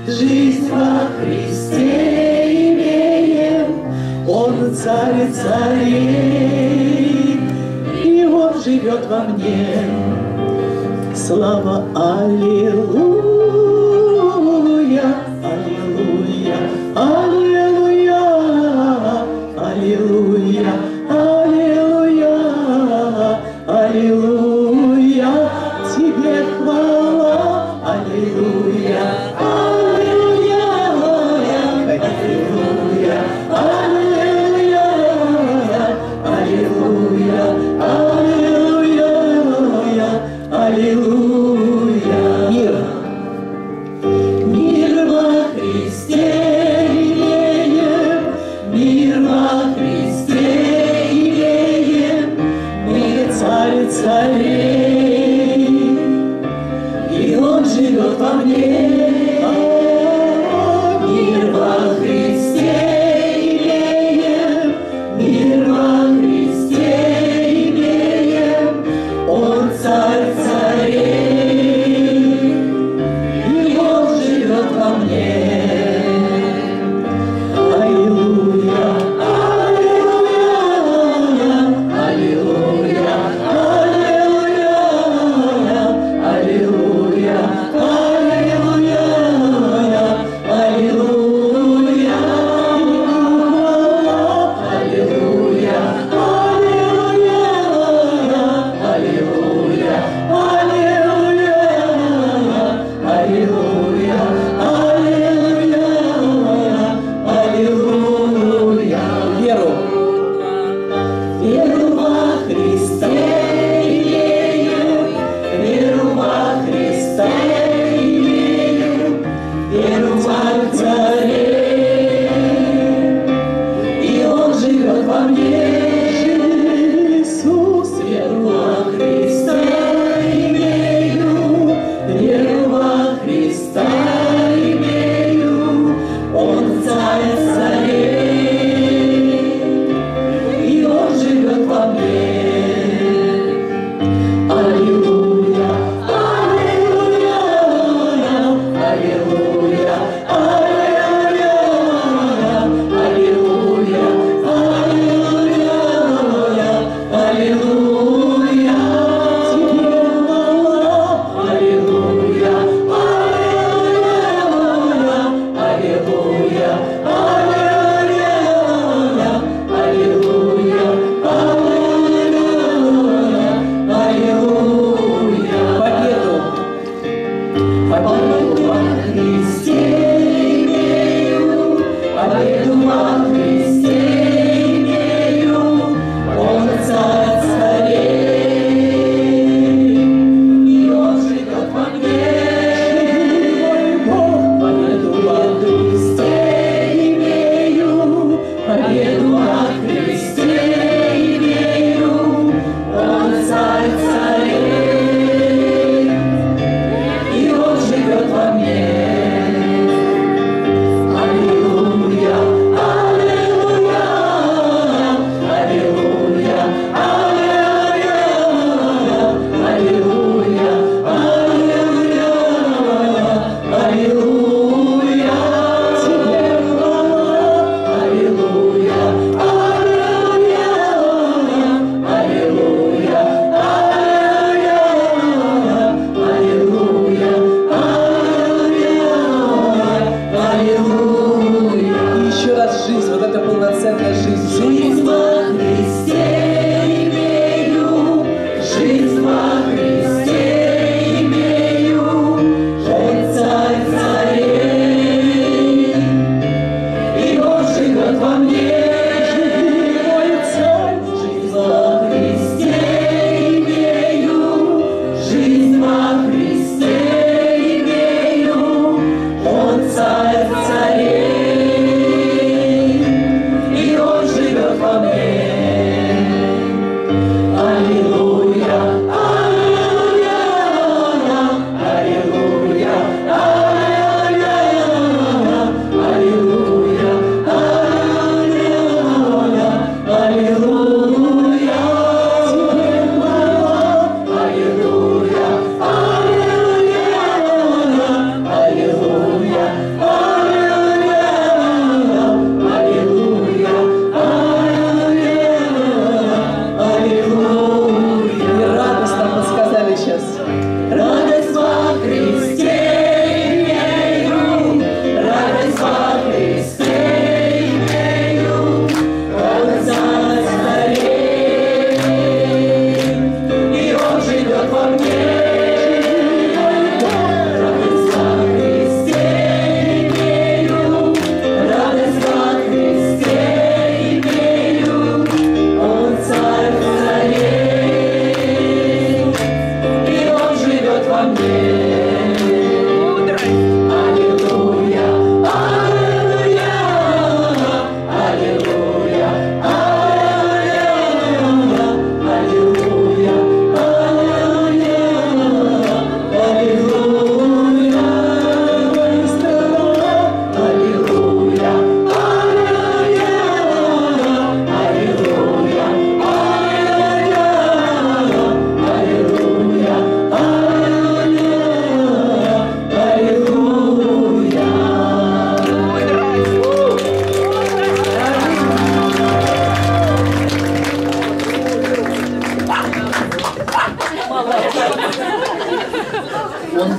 жизнь во Христе имеем, Он царь царей, и Он живет во мне. Слава, аллилуйя, аллилуйя, аллилуйя, аллилуйя, аллилуйя, аллилуйя, Тебе хвала, аллилуйя, аллилуйя, аллилуйя, аллилуйя, аллилуйя, аллилуйя, аллилуйя. Мир во Христе имеем, мир во Христе имеем, мир царь царей, и Он живет во мне. Мир во Христе имеем, мир во Христе имеем, Он царь царей, и Он живет во мне. Аллилуйя, аллилуйя, аллилуйя, аллилуйя, аллилуйя, аллилуйя.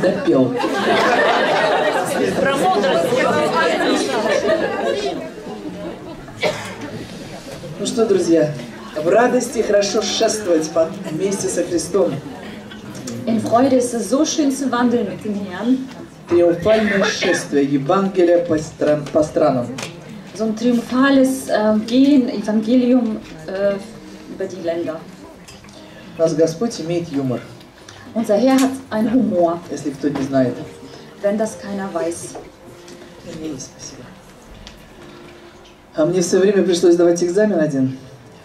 допел. Ну что, друзья, в радости хорошо шествовать вместе со Христом. In Freude ist es so schön zu wandeln mit dem Herrn. Триумфальное шествие Евангелия по странам. So ein triumphales Gehen, Evangelium über die Länder. У нас Господь имеет юмор, Unser Herr hat einen Humor, если кто не знает. wenn das keiner weiß. Спасибо. А мне все время пришлось давать экзамен один.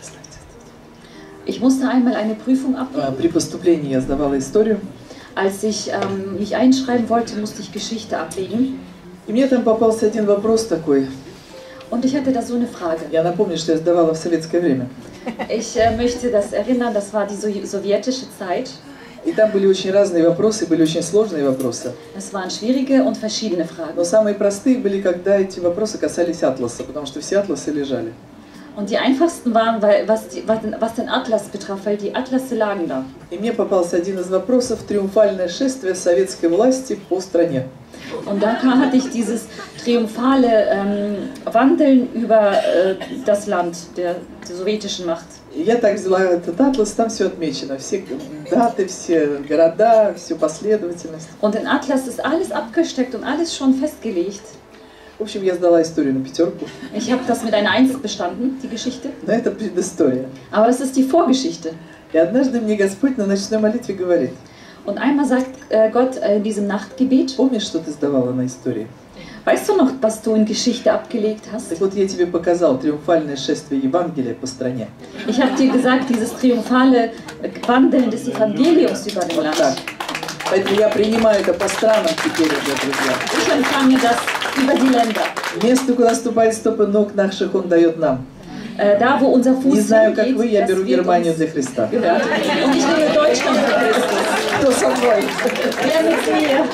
Ich musste einmal eine Prüfung ablegen. При поступлении я сдавала историю. Als ich mich einschreiben wollte, musste ich Geschichte ablegen. И мне там попался один вопрос такой. Und ich hatte da so eine Frage. Я напомню, что я сдавала в советское время. Ich möchte das erinnern, das war die sowjetische Zeit. И там были очень разные вопросы, были очень сложные вопросы. Es waren schwierige und verschiedene Fragen. Но самые простые были, когда эти вопросы касались атласа, потому что все атласы лежали. Und die einfachsten waren, was den Atlas betraf, weil die Atlasse lagen da. И мне попался один из вопросов «Триумфальное шествие советской власти по стране». Und da hatte ich dieses triumphale Wandeln über das Land der sowjetischen Macht. И я так взяла этот атлас, там все отмечено, все даты, все города, всю последовательность. Und in Atlas ist alles abgesteckt und alles schon festgelegt. В общем, я сдала историю на 5. Ich habe das mit einer 1 bestanden, die Geschichte. Но это предыстория. Aber das ist die Vorgeschichte. И однажды мне Господь на ночной молитве говорит: Und einmal sagt Gott in diesem Nachtgebet: помнишь, что ты сдавала на истории? Weißt du noch, was du in Geschichte abgelegt hast? Так вот, я тебе показал триумфальное шествие Евангелия по стране. Ich habe dir gesagt, dieses triumphale Wandeln des Evangeliums über dem Land. Так. Поэтому я принимаю это по странам теперь уже, друзья. Ich empfange das über die Länder. Место, куда ступают стопы ног наших, Он дает нам. Da, wo unser Fuß Не знаю, как hingeht, вы, я das беру wird Германию uns для Христа. gehört. Und ich nehme Deutschland für Christus. Кто со мной? Wer mit mir?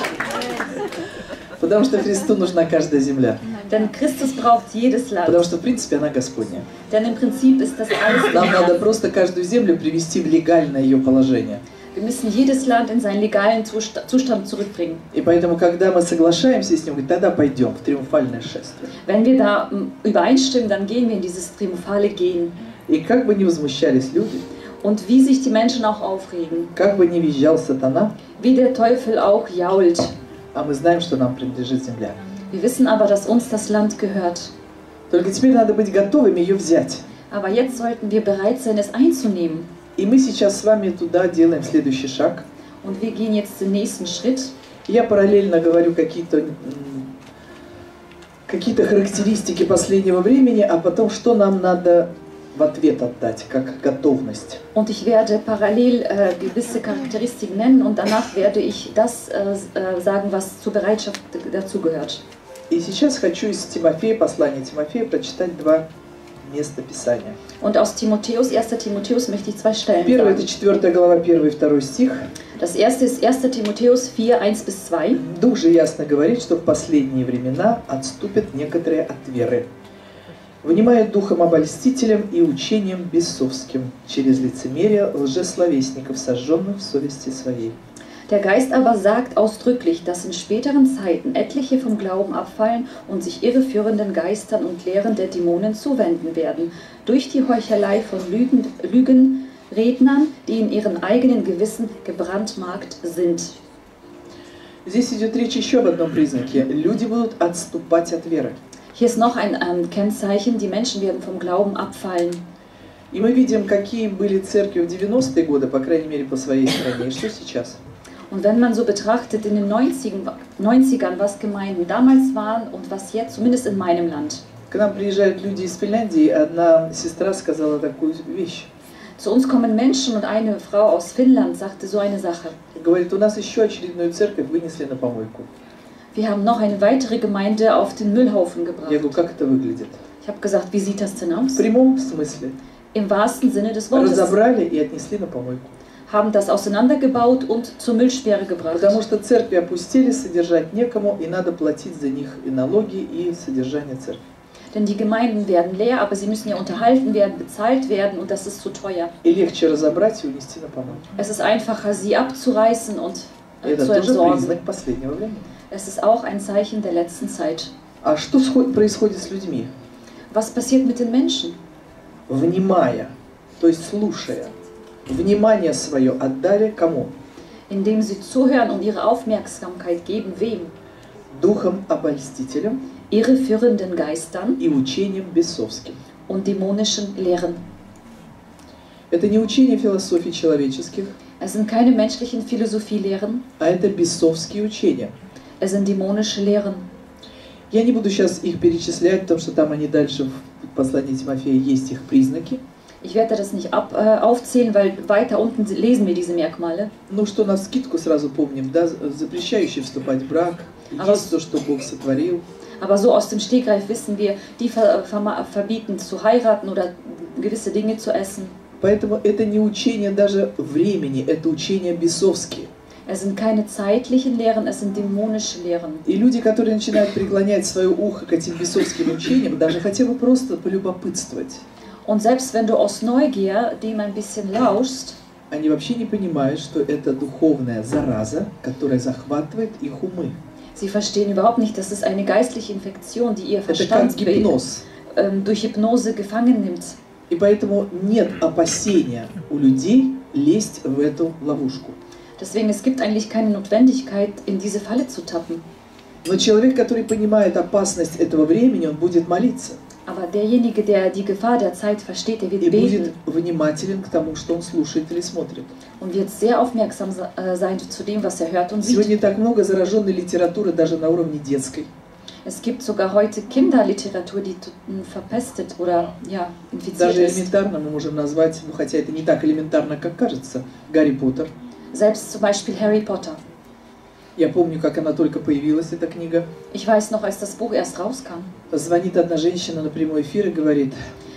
Потому что Христу нужна каждая земля. Denn Christus braucht jedes Land. Потому что, в принципе, она Господня. Denn im Prinzip ist das alles Нам надо Herrn. просто каждую землю привести в легальное ее положение. Wir müssen jedes Land in seinen legalen Zustand zurückbringen. И поэтому, когда мы соглашаемся с Ним, говорит, тогда пойдем в триумфальное шествие. Wenn wir da übereinstimmen, dann gehen wir in dieses triumphale Gehen. И как бы ни возмущались люди, Und wie sich die Menschen auch aufregen, как бы ни визжал сатана, wie der Teufel auch jault. а мы знаем, что нам принадлежит земля. Wir wissen aber, dass uns das Land gehört. Только теперь надо быть готовыми ее взять. Aber jetzt sollten wir bereit sein, es einzunehmen. И мы сейчас с вами туда делаем следующий шаг. Und wir gehen jetzt den nächsten Schritt. Я параллельно говорю какие-то характеристики последнего времени, а потом что нам надо в ответ отдать, как готовность. Und ich werde parallel gewisse Charakteristiken nennen und danach werde ich das sagen, was zur Bereitschaft dazugehört. И сейчас хочу из Тимофея, послания Тимофея, прочитать 2 места Писания. Und aus Timotheus, 1. Timotheus möchte ich 2 Stellen Первое, это sagen. 4 глава, 1 и 2 стих. Das erste ist 1. Timotheus 4, 1-2. Дух же ясно говорит, что в последние времена отступят некоторые от веры, внимая духом обольстителям и учением бесовским, через лицемерие лжесловесников, сожженных в совести своей. Der Geist aber sagt ausdrücklich, dass in späteren Zeiten etliche vom Glauben abfallen und sich irreführenden Geistern und Lehren der Dämonen zuwenden werden, durch die Heuchelei von Lügenrednern, die in ihren eigenen Gewissen gebrandmarkt sind. Здесь идет речь еще об одном признаке. Люди будут отступать от веры. Hier ist noch ein Kennzeichen, die Menschen werden vom Glauben abfallen. И мы видим, какие были церкви в 90-е годы, по крайней мере, по своей стране, и что сейчас. Und wenn man so betrachtet, in den 90ern, was Gemeinden damals waren und was jetzt, zumindest in meinem Land. К нам приезжают люди из Финляндии, одна сестра сказала такую вещь. Zu uns kommen Menschen und eine Frau aus Finnland sagte so eine Sache. Говорит, у нас еще очередную церковь вынесли на помойку. Wir haben noch eine weitere Gemeinde auf den Müllhaufen gebracht. Я говорю, как это выглядит? Ich habe gesagt, wie sieht das denn aus? В прямом смысле. Im wahrsten Sinne des Wortes. Разобрали и отнесли на помойку. Haben das auseinandergebaut und zur Müllsperre gebracht. Потому что церкви опустили, содержать некому, и надо платить за них и налоги, и содержание церкви. Denn die Gemeinden werden leer, aber sie müssen ja unterhalten werden, bezahlt werden und das ist zu teuer. И легче разобрать и унести на помойку. Es ist einfacher, sie abzureißen und Это zu тоже entsorgen. признак последнего времени. Es ist auch ein Zeichen der letzten Zeit. А что происходит с людьми? Was passiert mit den Menschen? Внимая, то есть слушая, внимание свое отдали кому? Indem sie zuhören und ihre Aufmerksamkeit geben, wem? Духом обольстителям Irreführenden Geistern и учением бесовским. und dämonischen Lehren. Это не учение философий человеческих, Es sind keine menschlichen Philosophielehren, а это бесовские учения. es sind dämonische Lehren. Я не буду сейчас их перечислять, потому что там они дальше в послании Тимофея есть их признаки. Ich werde das nicht aufzählen, weil weiter unten lesen wir diese Merkmale. Ну, что навскидку сразу помним, да, запрещающий вступать в брак, есть то, что Бог сотворил. Aber so aus dem Stegreif wissen wir, die verbieten zu heiraten oder gewisse Dinge zu essen. Поэтому это не учение даже времени, это учения бесовские. Es sind keine zeitlichen Lehren, es sind dämonische Lehren. И люди, которые начинают преклонять свое ухо к этим бесовским учениям, даже хотя бы просто полюбопытствовать, Und selbst wenn du aus Neugier dem ein bisschen lauschst, они вообще не понимают, что это духовная зараза, которая захватывает их умы. sie verstehen überhaupt nicht, dass es eine geistliche Infektion, die ihr Это как Verstand гипноз. durch Hypnose gefangen nimmt. И поэтому нет опасения у людей лезть в эту ловушку. Deswegen, es gibt eigentlich keine Notwendigkeit, in diese Falle zu tappen. Но человек, который понимает опасность этого времени, он будет молиться. Aber derjenige, der die Gefahr der Zeit versteht, der wird И beten будет внимателен к тому, что он слушает или смотрит. und wird sehr aufmerksam sein zu dem, was er hört und sieht. Сегодня так много зараженной литературы даже на уровне детской. Es gibt sogar heute Kinderliteratur, die verpestet oder ja, infiziert Даже ist. элементарно мы можем назвать, ну хотя это не так элементарно, как кажется, Гарри Поттер. Selbst zum Beispiel Harry Potter. Я помню, как она только появилась, эта книга. Ich weiß noch, als das Buch erst rauskam, Звонит одна женщина на прямой эфир и говорит: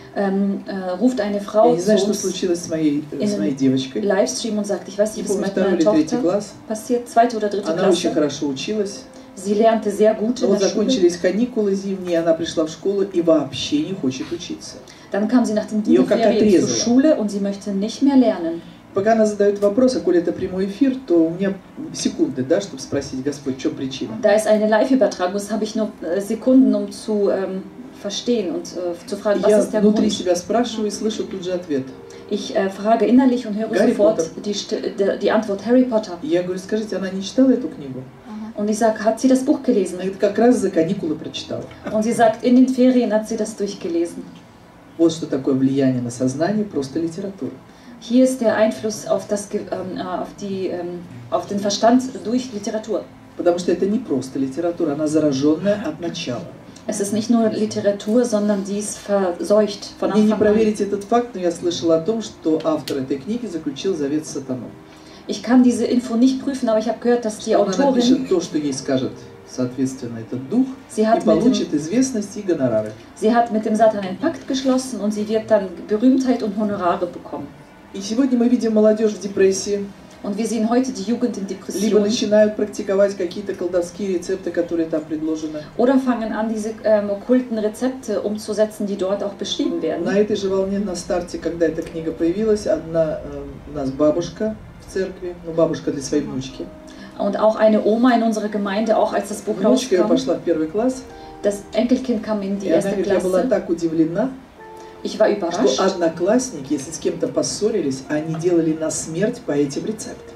ruft eine я Frau не знаю, zu что uns случилось с моей девочкой. Livestream und sagt, ich weiß Не nicht, was помню, mit второй meiner или третий Tochter класс. passiert, zweite oder dritte Она очень Klasse. хорошо училась. Sie lernte sehr gut Но in вот der Schule. закончились каникулы зимние, она пришла в школу и вообще не хочет учиться. Dann kam sie nach den Ее как Winterferien zur отрезало. Schule und sie möchte nicht mehr lernen. Пока она задает вопрос, а коли это прямой эфир, то у меня секунды, да, чтобы спросить: Господь, в чем причина? Da es eine Live-Übertragung ist, habe ich nur Sekunden, um zu verstehen und zu fragen, Я was ist der внутри Grund. себя спрашиваю и слышу тут же ответ. Ich frage innerlich und höre Harry sofort Potter. die Antwort Harry Potter. И я говорю: скажите, она не читала эту книгу? Und ich sage, hat sie das Buch gelesen? Она говорит: как раз за каникулы прочитала. Und sie sagt, in den Ferien hat sie das durchgelesen. Вот что такое влияние на сознание просто литературы. Hier ist der Einfluss auf, auf den Verstand durch Literatur. Потому что это не просто литература, она зараженная от начала. Es ist nicht nur Literatur, sondern sie ist verseucht von Мне не Anfang an. проверить этот факт, но я слышал о том, что автор этой книги заключил завет с сатаной. Ich kann diese Info nicht prüfen, aber ich habe gehört, dass die Она Autorin, напишет то, что ей скажет, соответственно, этот дух, sie и hat, получит известность и гонорары. sie hat mit dem Satan einen Pakt geschlossen und sie wird dann Berühmtheit und Honorare bekommen. И сегодня мы видим молодежь в депрессии, Und wir sehen heute die Jugend in либо Depression начинают практиковать какие-то колдовские рецепты, которые там предложены. oder fangen an, diese okkulten Rezepte umzusetzen, die dort auch beschrieben werden. На этой же волне на старте, когда эта книга появилась, одна у нас бабушка в церкви, ну бабушка для своей внучки. Und auch eine Oma in unserer Gemeinde, auch als das Buch Внучка ее rauskam, пошла в первый класс, das Enkelkind kam in die и она erste говорит: я была Klasse. так удивлена, Ich war что überrascht, одноклассники, если с кем-то поссорились, они делали на смерть по этим рецептам.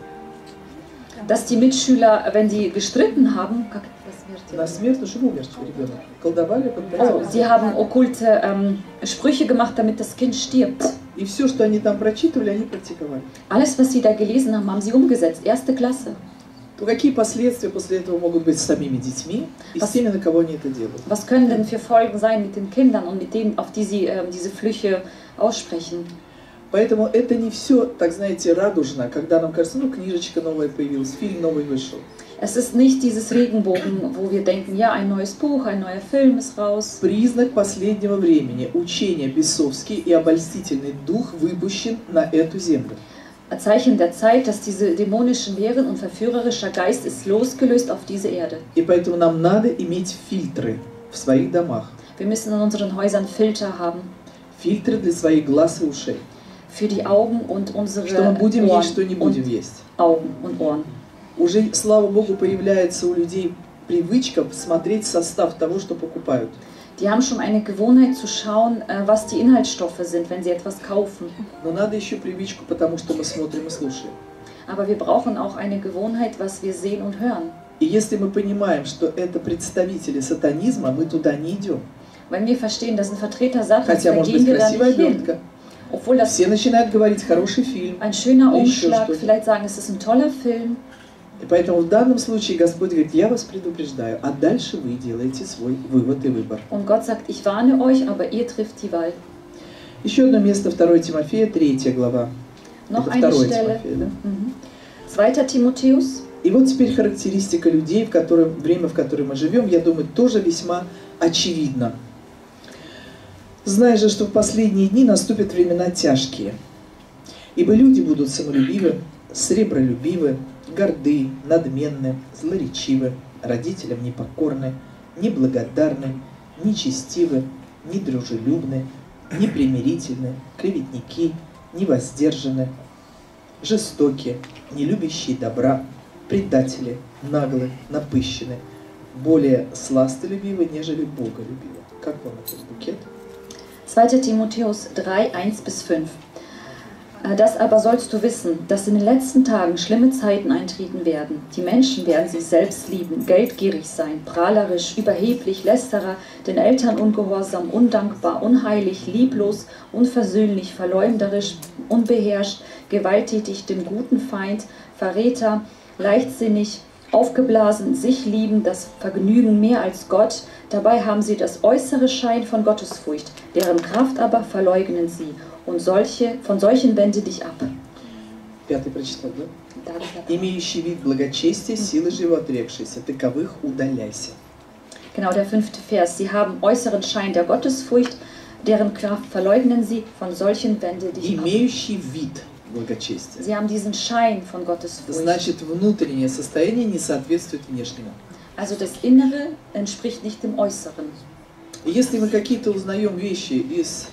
dass die Mitschüler, wenn die gestritten haben, На смерть, ну чтобы умер ребенок. Колдовали под also, sie haben okkulte Sprüche gemacht, damit das Kind stirbt. И все, что они там прочитывали, они практиковали. Alles, was sie da gelesen haben, haben sie umgesetzt. Erste Klasse. То какие последствия после этого могут быть с самими детьми и с теми, на кого они это делают? Was können denn für Folgen sein mit den Kindern und mit denen, auf die sie diese Flüche aussprechen? Поэтому это не все, так знаете, радужно, когда нам кажется: ну книжечка новая появилась, фильм новый вышел. Es ist nicht dieses Regenbogen, wo wir denken, ja, ein neues Buch, ein neuer Film ist raus. Признак последнего времени. Учение бесовский и обольстительный дух выпущен на эту землю. Ein Zeichen der Zeit, dass diese dämonischen Lehren und verführerischer Geist ist losgelöst auf diese Erde. И поэтому нам надо иметь фильтры в своих домах. Wir müssen in unseren Häusern Filter haben. Фильтры для своих глаз и ушей. Für die Augen und unsere Что мы будем есть, что не Ohren будем und есть. Augen und Ohren. Уже, слава Богу, появляется у людей привычка смотреть состав того, что покупают. Die haben schon eine Gewohnheit zu schauen, was die Inhaltsstoffe sind, wenn sie etwas kaufen. Но надо еще привычку, потому что мы смотрим и слушаем. Aber wir brauchen auch eine Gewohnheit, was wir sehen und hören. И если мы понимаем, что это представители сатанизма, мы туда не идем. Wenn wir verstehen, das sind Vertreter Satans, Хотя, dann может gehen быть, wir da красивая nicht hin. обертка. Obwohl das Все начинают говорить «хороший фильм». ein schöner Или еще Umschlag, что-то. vielleicht sagen, es ist ein toller Film. И поэтому в данном случае Господь говорит, я вас предупреждаю, а дальше вы делаете свой вывод и выбор. Und Gott sagt, ich warne euch, aber ihr trifft die Wahl. Еще одно место, 2 Тимофея, 3 глава. Noch Это eine 2 Stelle. Тимофея, да? 2. Timotheus. И вот теперь характеристика людей, время, в котором мы живем, я думаю, тоже весьма очевидна. Знай же, что в последние дни наступят времена тяжкие, ибо люди будут самолюбивы, сребролюбивы, горды, надменны, злоречивы, родителям непокорны, неблагодарны, нечестивы, недружелюбны, непримирительны, клеветники, невоздержаны, жестокие, не любящие добра, предатели, наглы, напыщены, более сластолюбивы, нежели боголюбивы. Как вам этот букет? 2. Timotheus 3, 1-5. Das aber sollst du wissen, dass in den letzten Tagen schlimme Zeiten eintreten werden. Die Menschen werden sich selbst lieben, geldgierig sein, prahlerisch, überheblich, Lästerer, den Eltern ungehorsam, undankbar, unheilig, lieblos, unversöhnlich, verleumderisch, unbeherrscht, gewalttätig, dem guten Feind, Verräter, leichtsinnig, aufgeblasen, sich lieben, das Vergnügen mehr als Gott. Dabei haben sie das äußere Schein von Gottesfurcht, deren Kraft aber verleugnen sie. Und von solchen wende dich ab. 5 прочитал, да? Имеющий вид благочестия, силы же его отрекшиеся, таковых удаляйся. Genau, der 5. Vers. Sie haben äußeren Schein der Gottesfurcht, deren Kraft verleugnen sie, von solchen wende dich ab. Имеющий вид благочестия. Sie haben diesen Schein von Gottesfurcht. Значит, внутреннее состояние не соответствует внешнему. Also das Innere entspricht nicht dem Äußeren. И если мы какие-то узнаем вещи из,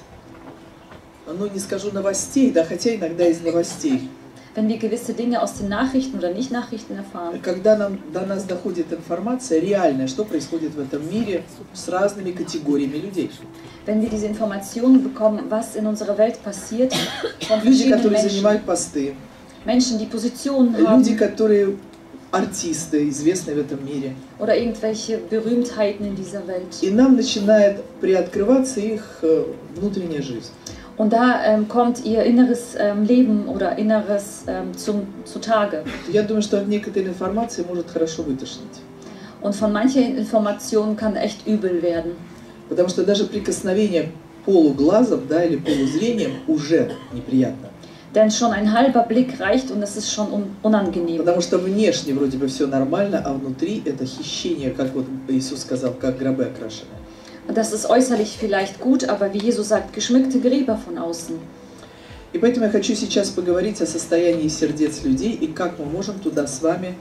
ну не скажу новостей, да, хотя иногда из новостей, Wenn wir gewisse Dinge aus den Nachrichten oder Nicht-Nachrichten erfahren, когда до нас доходит информация реальная, что происходит в этом мире с разными категориями людей. wenn wir diese Informationen bekommen, was in unserer Welt passiert, von Люди, verschiedenen которые Menschen, занимают посты, Menschen, die Positionen люди, haben которые артисты, известные в этом мире. oder irgendwelche Berühmtheiten in dieser Welt. И нам начинает приоткрываться их внутренняя жизнь. Und da kommt ihr inneres Leben oder Inneres zutage. Я думаю, что от некоторой информации может хорошо вытошнить. Und von manchen Informationen kann echt übel werden. Потому что даже прикосновение полуглазом, да, или полузрением уже неприятно. Denn schon ein halber Blick reicht und es ist schon unangenehm. Потому что внешне вроде бы все нормально, а внутри это хищение, как вот Иисус сказал, как гробы окрашенные. Das ist äußerlich vielleicht gut, aber wie Jesus sagt, geschmückte Gräber von außen. И поэтому я хочу сейчас поговорить о состоянии сердец людей и как мы можем туда с вами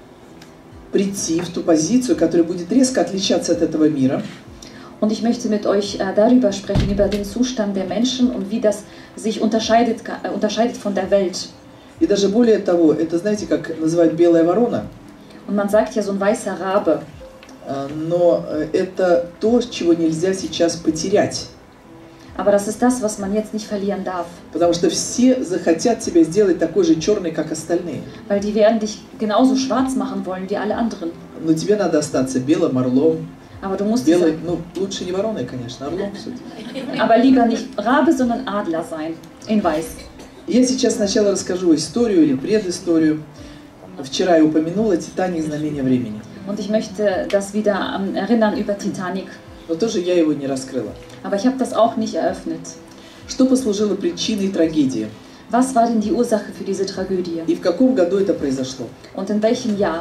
прийти в ту позицию, которая будет резко отличаться от этого мира. Und ich möchte mit euch darüber sprechen, über den Zustand der Menschen und wie das sich unterscheidet von der Welt. И даже более того, это, знаете, как называют белая ворона. Und man sagt ja so ein weißer Rabe. Но это то, чего нельзя сейчас потерять. Aber das ist das, was man jetzt nicht verlieren darf. Потому что все захотят тебя сделать такой же черный, как остальные. Weil die werden dich genauso schwarz machen wollen wie alle anderen. Но тебе надо остаться белым орлом. Aber du musst Белый, ну, лучше не вороной, конечно, орлом все-таки. aber lieber nicht Rabe, sondern Adler sein, in weiß. Я сейчас сначала расскажу историю или предысторию. Вчера я упомянула «Титаник. Знамение времени». Und ich möchte das wieder erinnern über Titanic. Но тоже я его не раскрыла. Aber ich habe das auch nicht eröffnet. Что послужило причиной трагедии? Was war denn die Ursache für diese Tragödie? И в каком году это произошло? Und in welchem Jahr?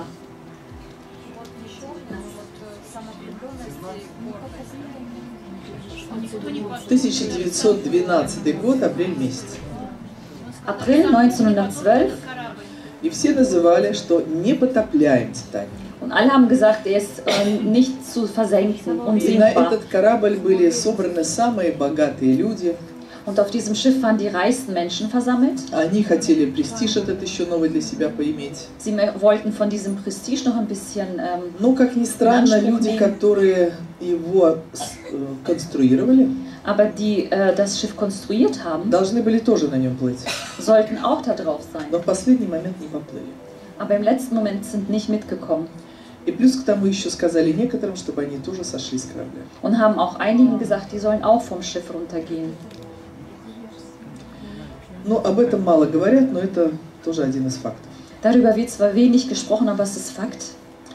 В 1912 год, апрель месяц. April 1912. И все называли, что не потопляем «Титаник». Und alle haben gesagt, er ist nicht zu versenken, И на unsinkbar. этот корабль были собраны самые богатые люди. Und auf diesem Schiff waren die reichsten Menschen versammelt. Они хотели престиж этот еще новый для себя поиметь. Sie wollten von diesem Prestige noch ein bisschen Но, как ни странно, Anspruch люди, nehmen. которые его конструировали, aber die das Schiff konstruiert haben, должны были тоже на нем плыть. sollten auch da drauf sein. Но в последний момент не поплыли. Aber im letzten Moment sind nicht mitgekommen И плюс к тому еще сказали некоторым, чтобы они тоже sошли с корабля. und haben auch einigen gesagt, die sollen auch vom Schiff runtergehen. Ну, об этом мало говорят, но это тоже один из фактов. Darüber wird zwar wenig gesprochen, aber es ist Fakt.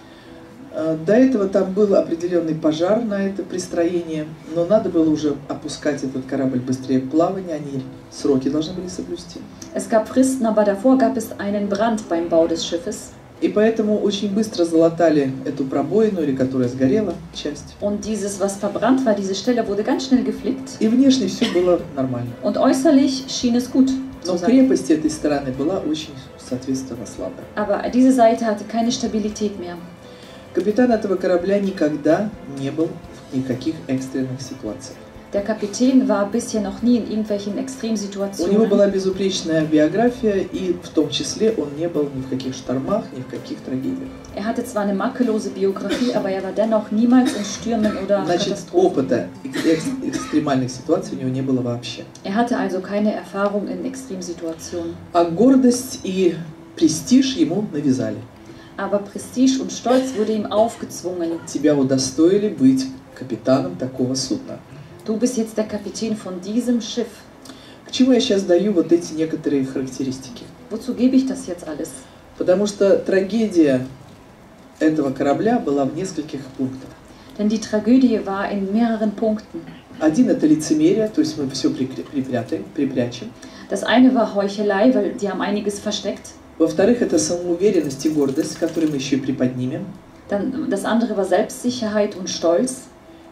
До этого там был определенный пожар на это пристроение, но надо было уже опускать этот корабль быстрее в плавание, они сроки должны были соблюсти. Es gab Fristen, aber davor gab es einen Brand beim Bau des Schiffes. И поэтому очень быстро залатали эту пробоину, или которая сгорела, часть. Und dieses, was verbrannt war, diese Stelle wurde ganz schnell geflickt. И внешне все было нормально. Und äußerlich schien es gut zu Но sein. крепость этой стороны была очень, соответственно, слабая. Aber diese Seite hatte keine Stabilität mehr. Капитан этого корабля никогда не был в никаких экстренных ситуациях. Der Kapitän war bisher noch nie in irgendwelchen У него Extremsituationen. была безупречная биография, и в том числе он не был ни в каких штормах, ни в каких трагедиях. Er hatte zwar eine makellose Biografie, aber er war dennoch niemals in Stürmen oder Значит, Katastrophen. опыта экстремальных ситуаций у него не было вообще. Er hatte also keine Erfahrung in Extremsituationen. А гордость и престиж ему навязали. Aber Prestige und Stolz wurde ihm aufgezwungen. Тебя удостоили быть капитаном такого судна. Du bist jetzt der Kapitän von diesem Schiff. К чему я сейчас даю вот эти некоторые характеристики? Wozu gebe ich das jetzt alles? Потому что трагедия этого корабля была в нескольких пунктах. Denn die Tragödie war in mehreren Punkten. Один – это лицемерие, то есть мы все припрячем. Das eine war Heuchelei, weil die haben einiges versteckt. Во-вторых, это самоуверенность и гордость, которую мы еще и приподнимем. Dann das andere war Selbstsicherheit und Stolz.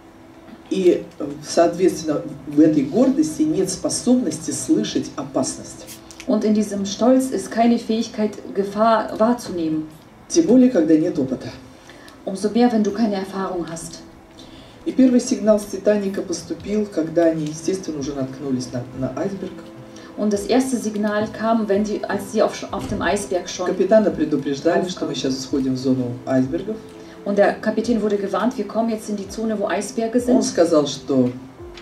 И, соответственно, в этой гордости нет способности слышать опасность. Und in diesem Stolz ist keine Fähigkeit, Gefahr wahrzunehmen. Тем более, когда нет опыта. Umso mehr, wenn du keine Erfahrung hast. И первый сигнал с Титаника поступил, когда они, естественно, уже наткнулись на айсберг. Und das erste Signal kam, als sie auf dem Eisberg schon. Капитана предупреждали, что мы сейчас сходим в зону айсбергов. Und der Kapitän wurde gewarnt, wir kommen jetzt in die Zone, wo Eisberge Он sind. сказал, что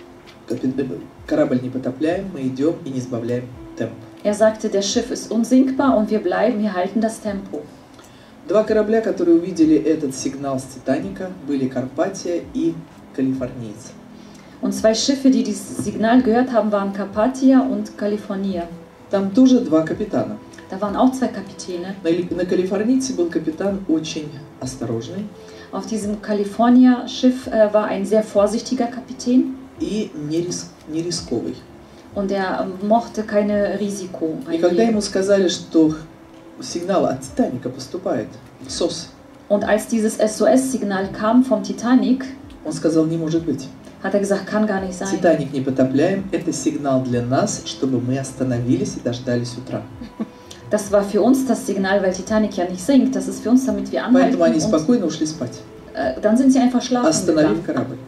корабль не потопляем, мы идем и не сбавляем темп. Er sagte, das Schiff ist unsinkbar und wir bleiben, wir halten das Tempo. Два корабля, которые увидели этот сигнал с Титаника, были Карпатия и Калифорниец. Und zwei Schiffe, die dieses Signal gehört haben, waren Carpathia und California. Там тоже два капитана. Da waren auch zwei Kapitäne. На Калифорнийце был капитан очень осторожный Auf diesem California-Schiff war ein sehr vorsichtiger Kapitän и не рисковый. und er mochte keine Risiko И когда eingehen. ему сказали, что сигнал от Титаника поступает в СОС, Und als dieses SOS-Signal kam vom Titanic, он сказал, не может быть. hat er gesagt, kann gar nicht sein. Титаник не потопляем, это сигнал для нас, чтобы мы остановились и дождались утра. Das war für uns das Signal, weil Titanic ja nicht sinkt. Das ist für uns, damit wir anhalten. Поэтому они Und, спокойно ушли спать, dann sind sie einfach schlafen остановив gegangen, корабль.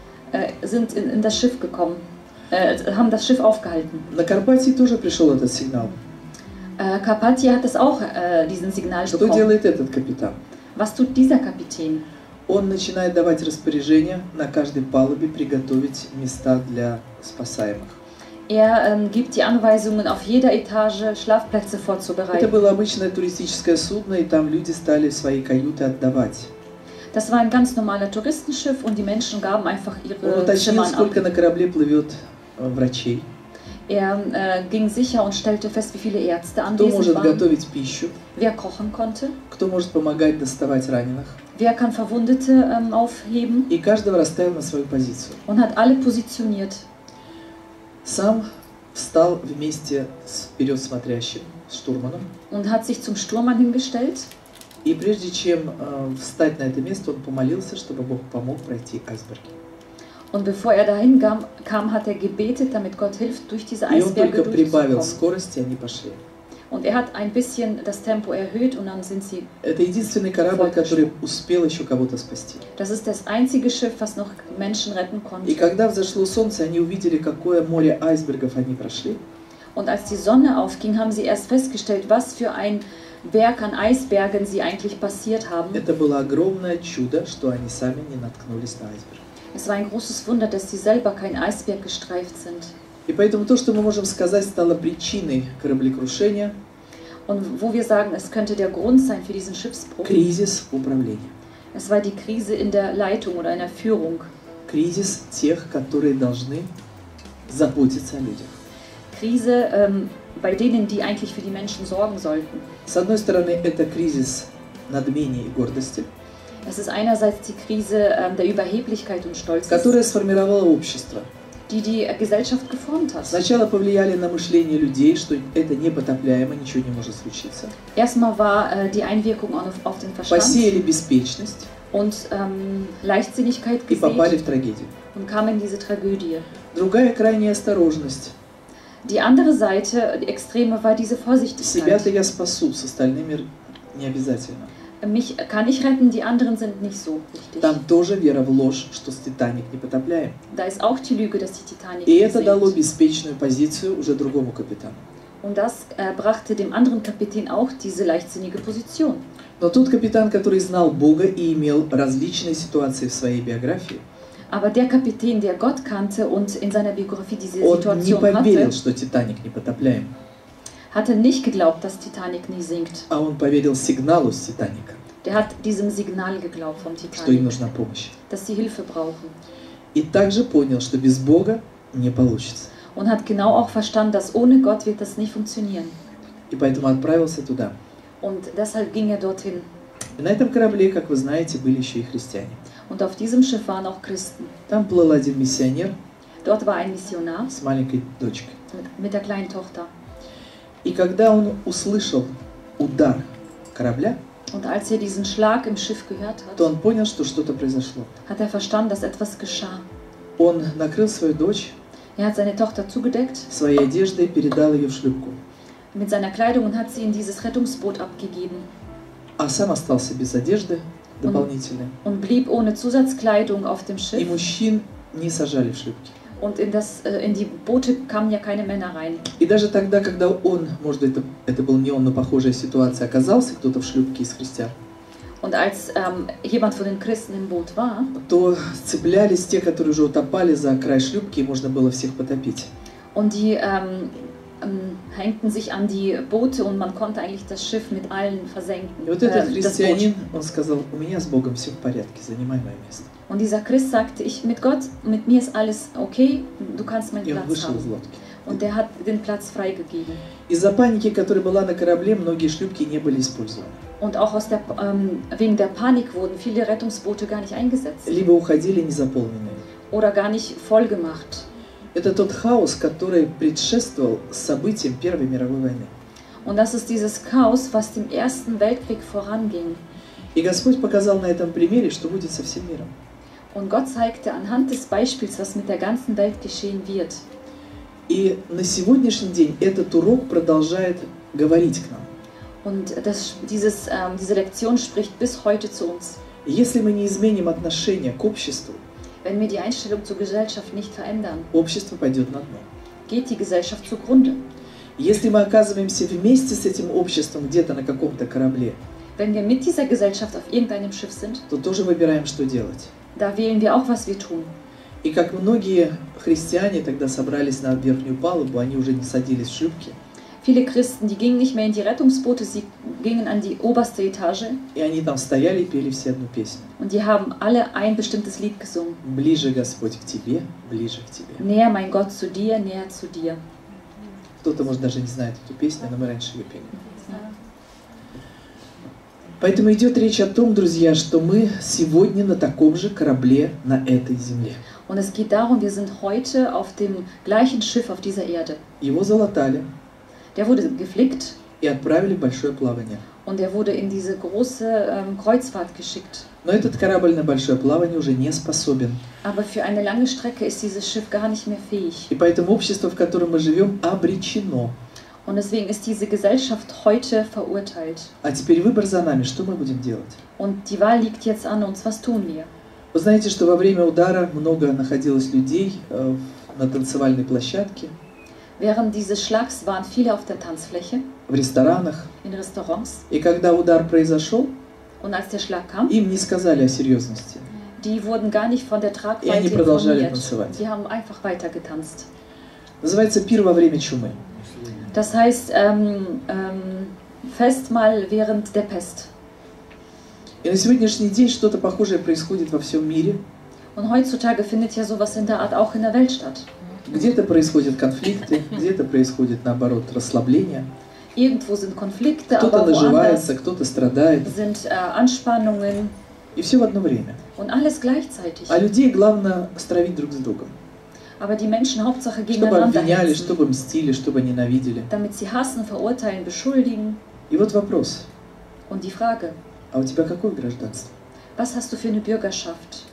sind in das Schiff gekommen, haben das Schiff aufgehalten. На Карпатии тоже пришел этот сигнал. Carpathia hat es auch diesen Signal Что bekommen. делает этот капитан? Was tut dieser Kapitän? Он начинает давать распоряжения на каждой палубе приготовить места для спасаемых. Er gibt die Anweisungen, auf jeder Etage Schlafplätze Это vorzubereiten. было обычное туристическое судно, и там люди стали свои каюты отдавать. Das war ein ganz normaler Touristenschiff und die Menschen gaben einfach Он ihre уточнил, Zimmern ab. сколько на корабле плывет врачей, Er ging sicher und stellte fest, wie viele Ärzte кто anwesend может waren, готовить пищу, wer kochen konnte, кто может помогать доставать раненых. wer kann Verwundete aufheben И каждого расставил на свою позицию. und hat alle positioniert. Сам встал вместе с вперед смотрящим, с штурманом. Und hat sich zum Sturmmann hingestellt. И прежде чем встать на это место, он помолился, чтобы Бог помог пройти айсберги. Und bevor er dahin kam, hat er gebetet, damit Gott hilft, durch diese И он Eisberge только прибавил durchzukommen. скорость, и они пошли. Und er hat ein bisschen das Tempo erhöht und dann sind sie. Это единственный корабль, который успел еще кого-то спасти. Das ist das einzige Schiff, was noch Menschen retten konnte. И когда взошло солнце, они увидели, какое море айсбергов они прошли. Und als die Sonne aufging, haben sie erst festgestellt, was für ein Werk an Eisbergen sie eigentlich passiert haben. Это было огромное чудо, что они сами не наткнулись на айсберг. Es war ein großes Wunder, dass sie selber kein Eisberg gestreift sind. И поэтому то, что мы можем сказать, стало причиной кораблекрушения, Und wo wir sagen, es könnte der Grund sein für diesen Schiffsbruch, кризис управления. es war die Krise in der Leitung oder in der Führung. Кризис тех, которые должны заботиться о людях. Krise bei denen, die eigentlich für die Menschen sorgen sollten. С одной стороны, это кризис надмения и гордости, Es ist einerseits die Krise der Überheblichkeit und Stolzes, которая сформировала общество. die die Gesellschaft geformt hat. Сначала повлияли на мышление людей, что это непотопляемо, ничего не может случиться. Erstmal war die Einwirkung auf den Verstand Посеяли беспечность und Leichtsinnigkeit и попали gesät в трагедию. und kamen in diese Tragödie. Другая крайняя осторожность. Die andere Seite, die Extreme, war diese Себя-то Vorsichtigkeit. я спасу, с остальными не обязательно. Mich kann ich retten, die anderen sind nicht so wichtig. Там тоже вера в ложь, что Титаник не потопляем. Da ist auch die Lüge, dass die Titanic И nicht это дало sinkt. беспечную позицию уже другому капитану. Und das brachte dem anderen Kapitän auch diese leichtsinnige Position. Но тот капитан, который знал Бога и имел различные ситуации в своей биографии, Aber der Kapitän, der Gott kannte und in seiner Biografie diese он не Situation поверил, hatte, что Титаник не потопляем, hatte nicht geglaubt, dass Titanic nie sinkt. а он поверил сигналу с Титаника, Der hat diesem Signal geglaubt vom что им Titanic, нужна помощь. dass sie Hilfe brauchen. И также понял, что без Бога не получится. Und hat genau auch verstanden, dass ohne Gott wird das nicht funktionieren. И поэтому отправился туда. Und deshalb ging er dorthin. И на этом корабле, как вы знаете, были еще и христиане. Und auf diesem Schiff waren auch Christen. Там плыл один миссионер Dort war ein Missionar с маленькой дочкой. mit der kleinen Tochter. И когда он услышал удар корабля, Und als er diesen Schlag im Schiff gehört то hat, он понял, что что-то произошло. hat er verstanden, dass etwas geschah. Он накрыл свою дочь Er hat seine Tochter zugedeckt своей одеждой, передал ее в шлюпку. mit seiner Kleidung und hat sie in dieses Rettungsboot abgegeben А сам остался без одежды дополнительной. und blieb ohne Zusatzkleidung auf dem И Schiff. мужчин не сажали в шлюпки. Und in die Boote kamen ja keine Männer rein. И даже тогда, когда он, может, это был не он, но похожая ситуация, оказался кто-то в шлюпке из христиан, Und als jemand von den Christen im Boot war, то цеплялись те, которые уже утопали за край шлюпки, и можно было всех потопить. und die hängten sich an die Boote und man konnte eigentlich das Schiff mit allen versenken. И вот этот Das Boot. христианин, он сказал: у меня с Богом все в порядке, занимай мое место. Und dieser Christ sagte, mit Gott, mit mir ist alles okay, du kannst meinen И он Platz вышел из haben. лодки. Und der hat den Platz freigegeben. Из-за паники, которая была на корабле, многие шлюпки не были использованы. Und auch wegen der Panik wurden viele Rettungsboote gar nicht eingesetzt Либо уходили незаполненные. oder gar nicht voll gemacht. Это тот хаос, который предшествовал событиям Первой мировой войны. Und das ist dieses Chaos, was dem Ersten Weltkrieg voranging. И Господь показал на этом примере, что будет со всем миром. Und Gott zeigte anhand des Beispiels, was mit der ganzen Welt geschehen wird. И на сегодняшний день этот урок продолжает говорить к нам. Und diese Lektion spricht bis heute zu uns. Если мы не изменим отношение к обществу, Wenn wir die Einstellung zur Gesellschaft nicht verändern, общество пойдет на дно. geht die Gesellschaft zugrunde. Если мы оказываемся вместе с этим обществом где-то на каком-то корабле, Wenn wir mit dieser Gesellschaft auf irgendeinem Schiff sind, то тоже выбираем, что делать. da wählen wir auch, was wir tun. И как многие христиане тогда собрались на верхнюю палубу, они уже не садились в шлюпки, Viele Christen, die gingen nicht mehr in die Rettungsboote, sie gingen an die oberste Etage и они там стояли и пели все одну песню. und die haben alle ein bestimmtes Lied gesungen. «Ближе, Господь, к Тебе, ближе к Тебе». Näher, mein Gott, zu dir, näher zu dir. Кто-то, может, даже не знает эту песню, но мы раньше ее пели. Поэтому идет речь о том, друзья, что мы сегодня на таком же корабле на этой земле. Und es geht darum, wir sind heute auf dem gleichen Schiff auf dieser Erde. Его залатали Der wurde geflickt и отправили в большое плавание. und er wurde in diese große Kreuzfahrt geschickt. Но этот корабль на большое плавание уже не способен. Aber für eine lange Strecke ist dieses Schiff gar nicht mehr fähig. И поэтому общество, в котором мы живем, обречено. Und deswegen ist diese Gesellschaft heute verurteilt. А теперь выбор за нами, что мы будем делать? Und die Wahl liegt jetzt an uns. Was tun wir? Вы знаете, что во время удара много находилось людей на танцевальной площадке, Während dieses Schlags waren viele auf der Tanzfläche, в ресторанах. in Restaurants. И когда удар произошел, Und als der Schlag kam, им не сказали о серьезности. die wurden gar nicht von der И Tragweite они продолжали informiert. танцевать. Die haben einfach weiter getanzt. Называется пир во время чумы. Das heißt, Festmahl während der Pest. И на сегодняшний день что-то похожее происходит во всем мире. Und heutzutage findet ja sowas in der Art auch in der Welt statt. Где-то происходят конфликты, где-то происходит, наоборот, расслабление. Irgendwo sind Konflikte, Кто-то aber woanders наживается, кто-то страдает. sind Anspannungen И все в одно время. und alles gleichzeitig. А людей главное стравить друг с другом. Aber die Menschen Hauptsache Чтобы gegeneinander обвиняли, hetzen, чтобы мстили, чтобы ненавидели. damit sie hassen, verurteilen, beschuldigen. И вот вопрос. Und die Frage, А у тебя какое гражданство? was hast du für eine Bürgerschaft?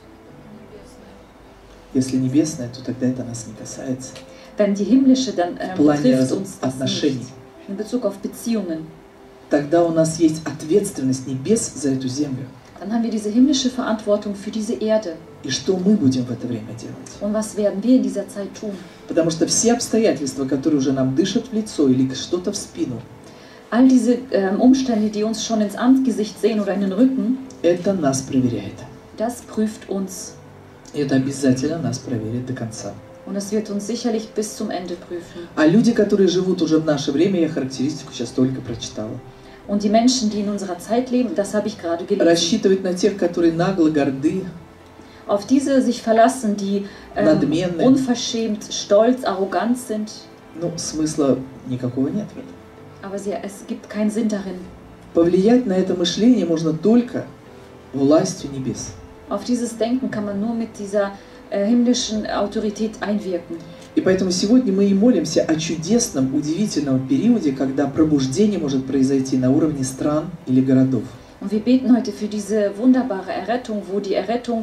Если небесное, то тогда это нас не касается. Wenn die himmlische, dann В плане betrifft uns das отношений. nicht. In Bezug auf Beziehungen. Тогда у нас есть ответственность небес за эту землю. Dann haben wir diese himmlische Verantwortung für diese Erde. И что мы будем в это время делать? Und was werden wir in dieser Zeit tun? Потому что все обстоятельства, которые уже нам дышат в лицо или что-то в спину, All diese Umstände, die uns schon ins Angesicht sehen oder in den Rücken, это нас проверяет. das prüft uns. И это обязательно нас проверит до конца. Und es wird uns sicherlich bis zum Ende prüfen. А люди, которые живут уже в наше время, я характеристику сейчас только прочитала, Und die Menschen, die in unserer Zeit leben, das habe ich gerade gelesen. рассчитывать на тех, которые нагло, горды, Auf diese sich verlassen, die надменны, unverschämt, stolz, arrogant sind. ну, смысла никакого нет в этом. Aber es gibt keinen Sinn darin. Повлиять на это мышление можно только властью небес. Auf dieses Denken kann man nur mit dieser himmlischen Autorität einwirken. И поэтому сегодня мы и молимся о чудесном, удивительном периоде, когда пробуждение может произойти на уровне стран или городов. Und wir beten heute für diese wunderbare Errettung, wo die Errettung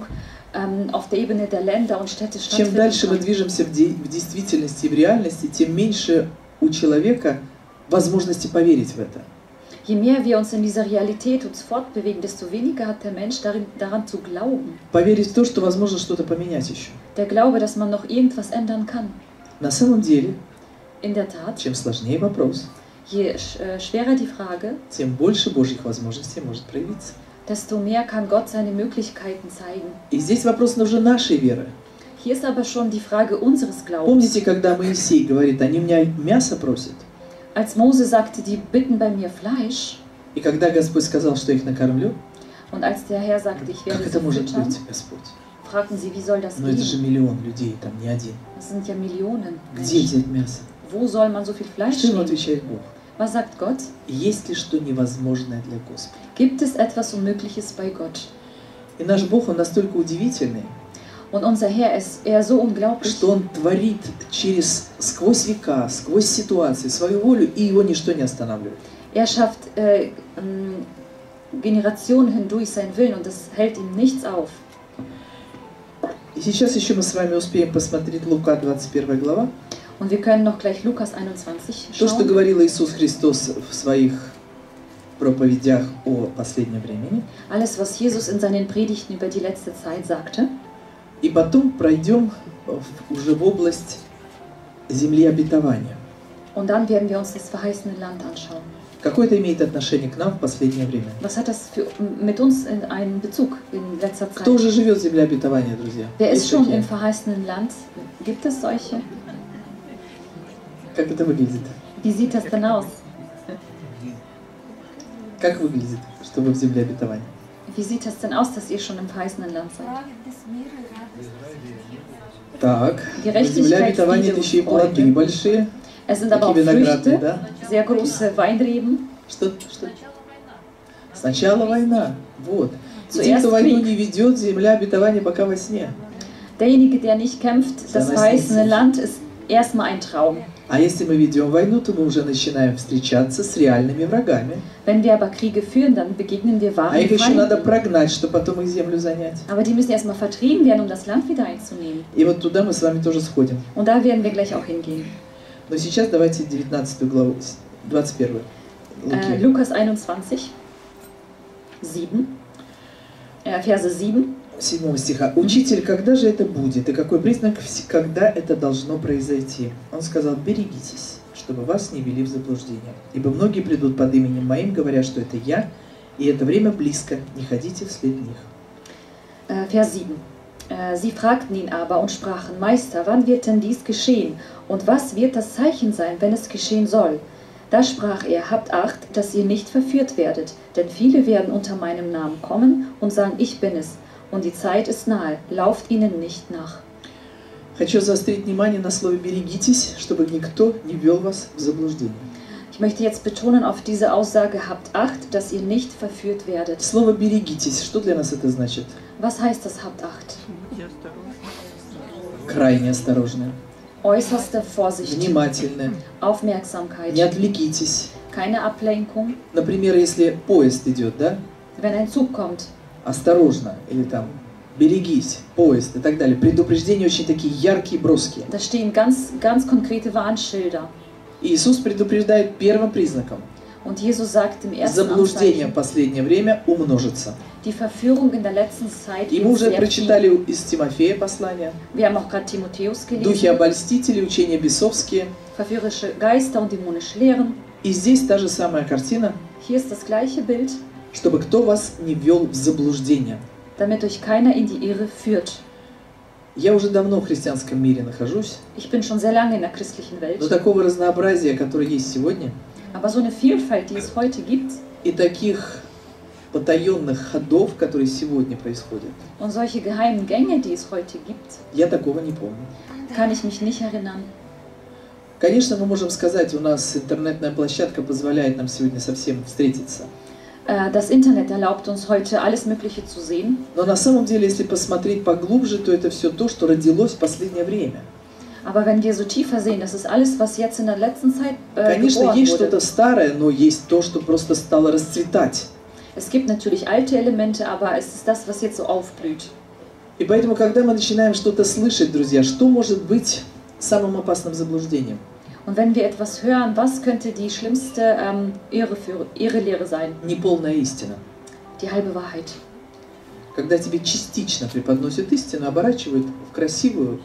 auf der Ebene der Länder und Städte Чем дальше мы stattfindet. движемся в действительности и в реальности, тем меньше у человека возможности поверить в это. Je mehr wir uns in dieser Realität uns fortbewegen, desto weniger hat der Mensch daran zu glauben. Поверить в то, что возможно что-то поменять еще. Der Glaube, dass man noch irgendwas ändern kann. На самом деле, In der Tat, чем сложнее вопрос, je schwerer die Frage, тем больше Божьих возможностей может проявиться. desto mehr kann Gott seine Möglichkeiten zeigen. И здесь вопрос уже нашей веры. Hier ist aber schon die Frage unseres Glaubens. Помните, когда Моисей говорит, они у меня мясо просят? Als Mose sagte, die bitten bei mir Fleisch, И когда Господь сказал, что я их накормлю, und als der Herr sagte, ich werde как sie это может füttern, быть, Господь? fragten sie, wie soll das Но это же gehen? миллион людей, там не один. Das sind ja Millionen Где Menschen. взять мясо? Wo soll man so viel Fleisch Что ему nehmen? отвечает Бог? Was sagt Gott? Есть ли что невозможное для Господа? Gibt es etwas Unmögliches bei Gott? И наш Бог, Он настолько удивительный, Und unser Herr ist eher so unglaublich, что Он творит сквозь века, сквозь ситуации свою волю, и Его ничто не останавливает. er schafft Generationen hindurch seinen Willen und das hält ihm nichts auf. И сейчас еще мы с вами успеем посмотреть Лука 21 глава. Und wir können noch gleich Lukas 21 То, что schauen. говорил Иисус Христос в своих проповедях о последнем времени. Alles, was Jesus in seinen Predigten über die letzte Zeit sagte. И потом пройдем уже в область земли обетования. Und dann werden wir uns das verheißene Land anschauen. Какое это имеет отношение к нам в последнее время? Was hat das mit uns in einen Bezug in letzter Zeit? Кто уже живет в земле обетования, друзья? Wer ist Есть schon такие? im verheißenen Land? Gibt es solche? Как это выглядит? Wie sieht das denn aus? Как выглядит, что вы в земле обетования? Wie sieht das denn aus, dass ihr schon im verheißenen Land seid? Так, Gerechtigkeit, земля обетования это Friede еще и und Freude. плоды большие. Es sind aber auch Такие виноградные, Früchte, да? sehr große Weinreben. Что? Сначала война. Вот. И те, Zuerst кто войну Krieg. не ведет, земля обетования пока во сне. Derjenige, der nicht kämpft, das verheißene Land ist erstmal ein Traum. А если мы ведем войну, то мы уже начинаем встречаться с реальными врагами. Wenn wir aber Kriege führen, dann begegnen wir А wahren их еще надо Feinden. прогнать, чтобы потом их землю занять. Aber die müssen erstmal vertrieben werden, um das Land wieder einzunehmen. И вот туда мы с вами тоже сходим. Und da werden wir gleich auch hingehen. Но сейчас давайте 19 главу, 21 Луки. Lukas 21, 7, Verse 7. 7 стиха. «Учитель, когда же это будет, и какой признак, когда это должно произойти?» Он сказал: «Берегитесь, чтобы вас не ввели в заблуждение. Ибо многие придут под именем Моим, говоря, что это Я, и это время близко, не ходите вслед них». Vers 7. Sie fragten ihn aber und sprachen: Meister, wann wird denn dies geschehen? Und was wird das Zeichen sein, wenn es geschehen soll? Da sprach er: Habt Acht, dass ihr nicht verführt werdet, denn viele werden unter meinem Namen kommen und sagen: Ich bin es. Und die Zeit ist nahe, lauft ihnen nicht nach. Хочу заострить внимание на слове «берегитесь», чтобы никто не ввел вас в заблуждение. Ich möchte jetzt betonen auf diese Aussage: Habt Acht, dass ihr nicht verführt werdet. Слово «берегитесь», что для нас это значит? Was heißt das, habt Acht? Крайне осторожное, Äußerste Vorsicht, внимательное, Aufmerksamkeit, не отвлекитесь. keine Ablenkung. Например, если поезд идет, да? Wenn ein Zug kommt, Осторожно, или там берегись, поезд и так далее. Предупреждения очень такие яркие, броские. da stehen ganz konkrete Warnschilder. И Иисус предупреждает первым признаком. Und Jesus sagt im ersten Заблуждение в Anzeichen, последнее время умножится. die Verführung in der letzten Zeit И мы wird уже sehr viel. прочитали из Тимофея послания. Wir haben auch gerade Timotheus Духи gelesen, обольстители, учения бесовские. verführerische Geister und dämonische Lehren. И здесь та же самая картина, Hier ist das gleiche Bild, чтобы кто вас не ввел в заблуждение. damit euch keiner in die Irre führt. Я уже давно в христианском мире нахожусь, Ich bin schon sehr lange in der christlichen но Welt, такого разнообразия, которое есть сегодня, aber so eine Vielfalt, die es heute gibt, и таких потаенных ходов, которые сегодня происходят, und solche geheimen Gänge, die es heute gibt, я такого не помню. kann ich mich nicht erinnern. Конечно, мы можем сказать, у нас интернетная площадка позволяет нам сегодня со всем встретиться. Das Internet erlaubt uns heute alles Mögliche zu sehen, Но на самом деле, если посмотреть поглубже, то это все то, что родилось в последнее время. aber wenn wir so tiefer sehen, das ist alles, was jetzt in der letzten Zeit Конечно, geboren есть wurde. что-то старое, но есть то, что просто стало расцветать. Es gibt natürlich alte Elemente, aber es ist das, was jetzt so aufblüht. И поэтому, когда мы начинаем что-то слышать, друзья, что может быть самым опасным заблуждением? Und wenn wir etwas hören, was könnte die schlimmste Irrelehre sein? Неполная истина. Die halbe Wahrheit. Когда тебе частично преподносят истину, оборачивают в красивую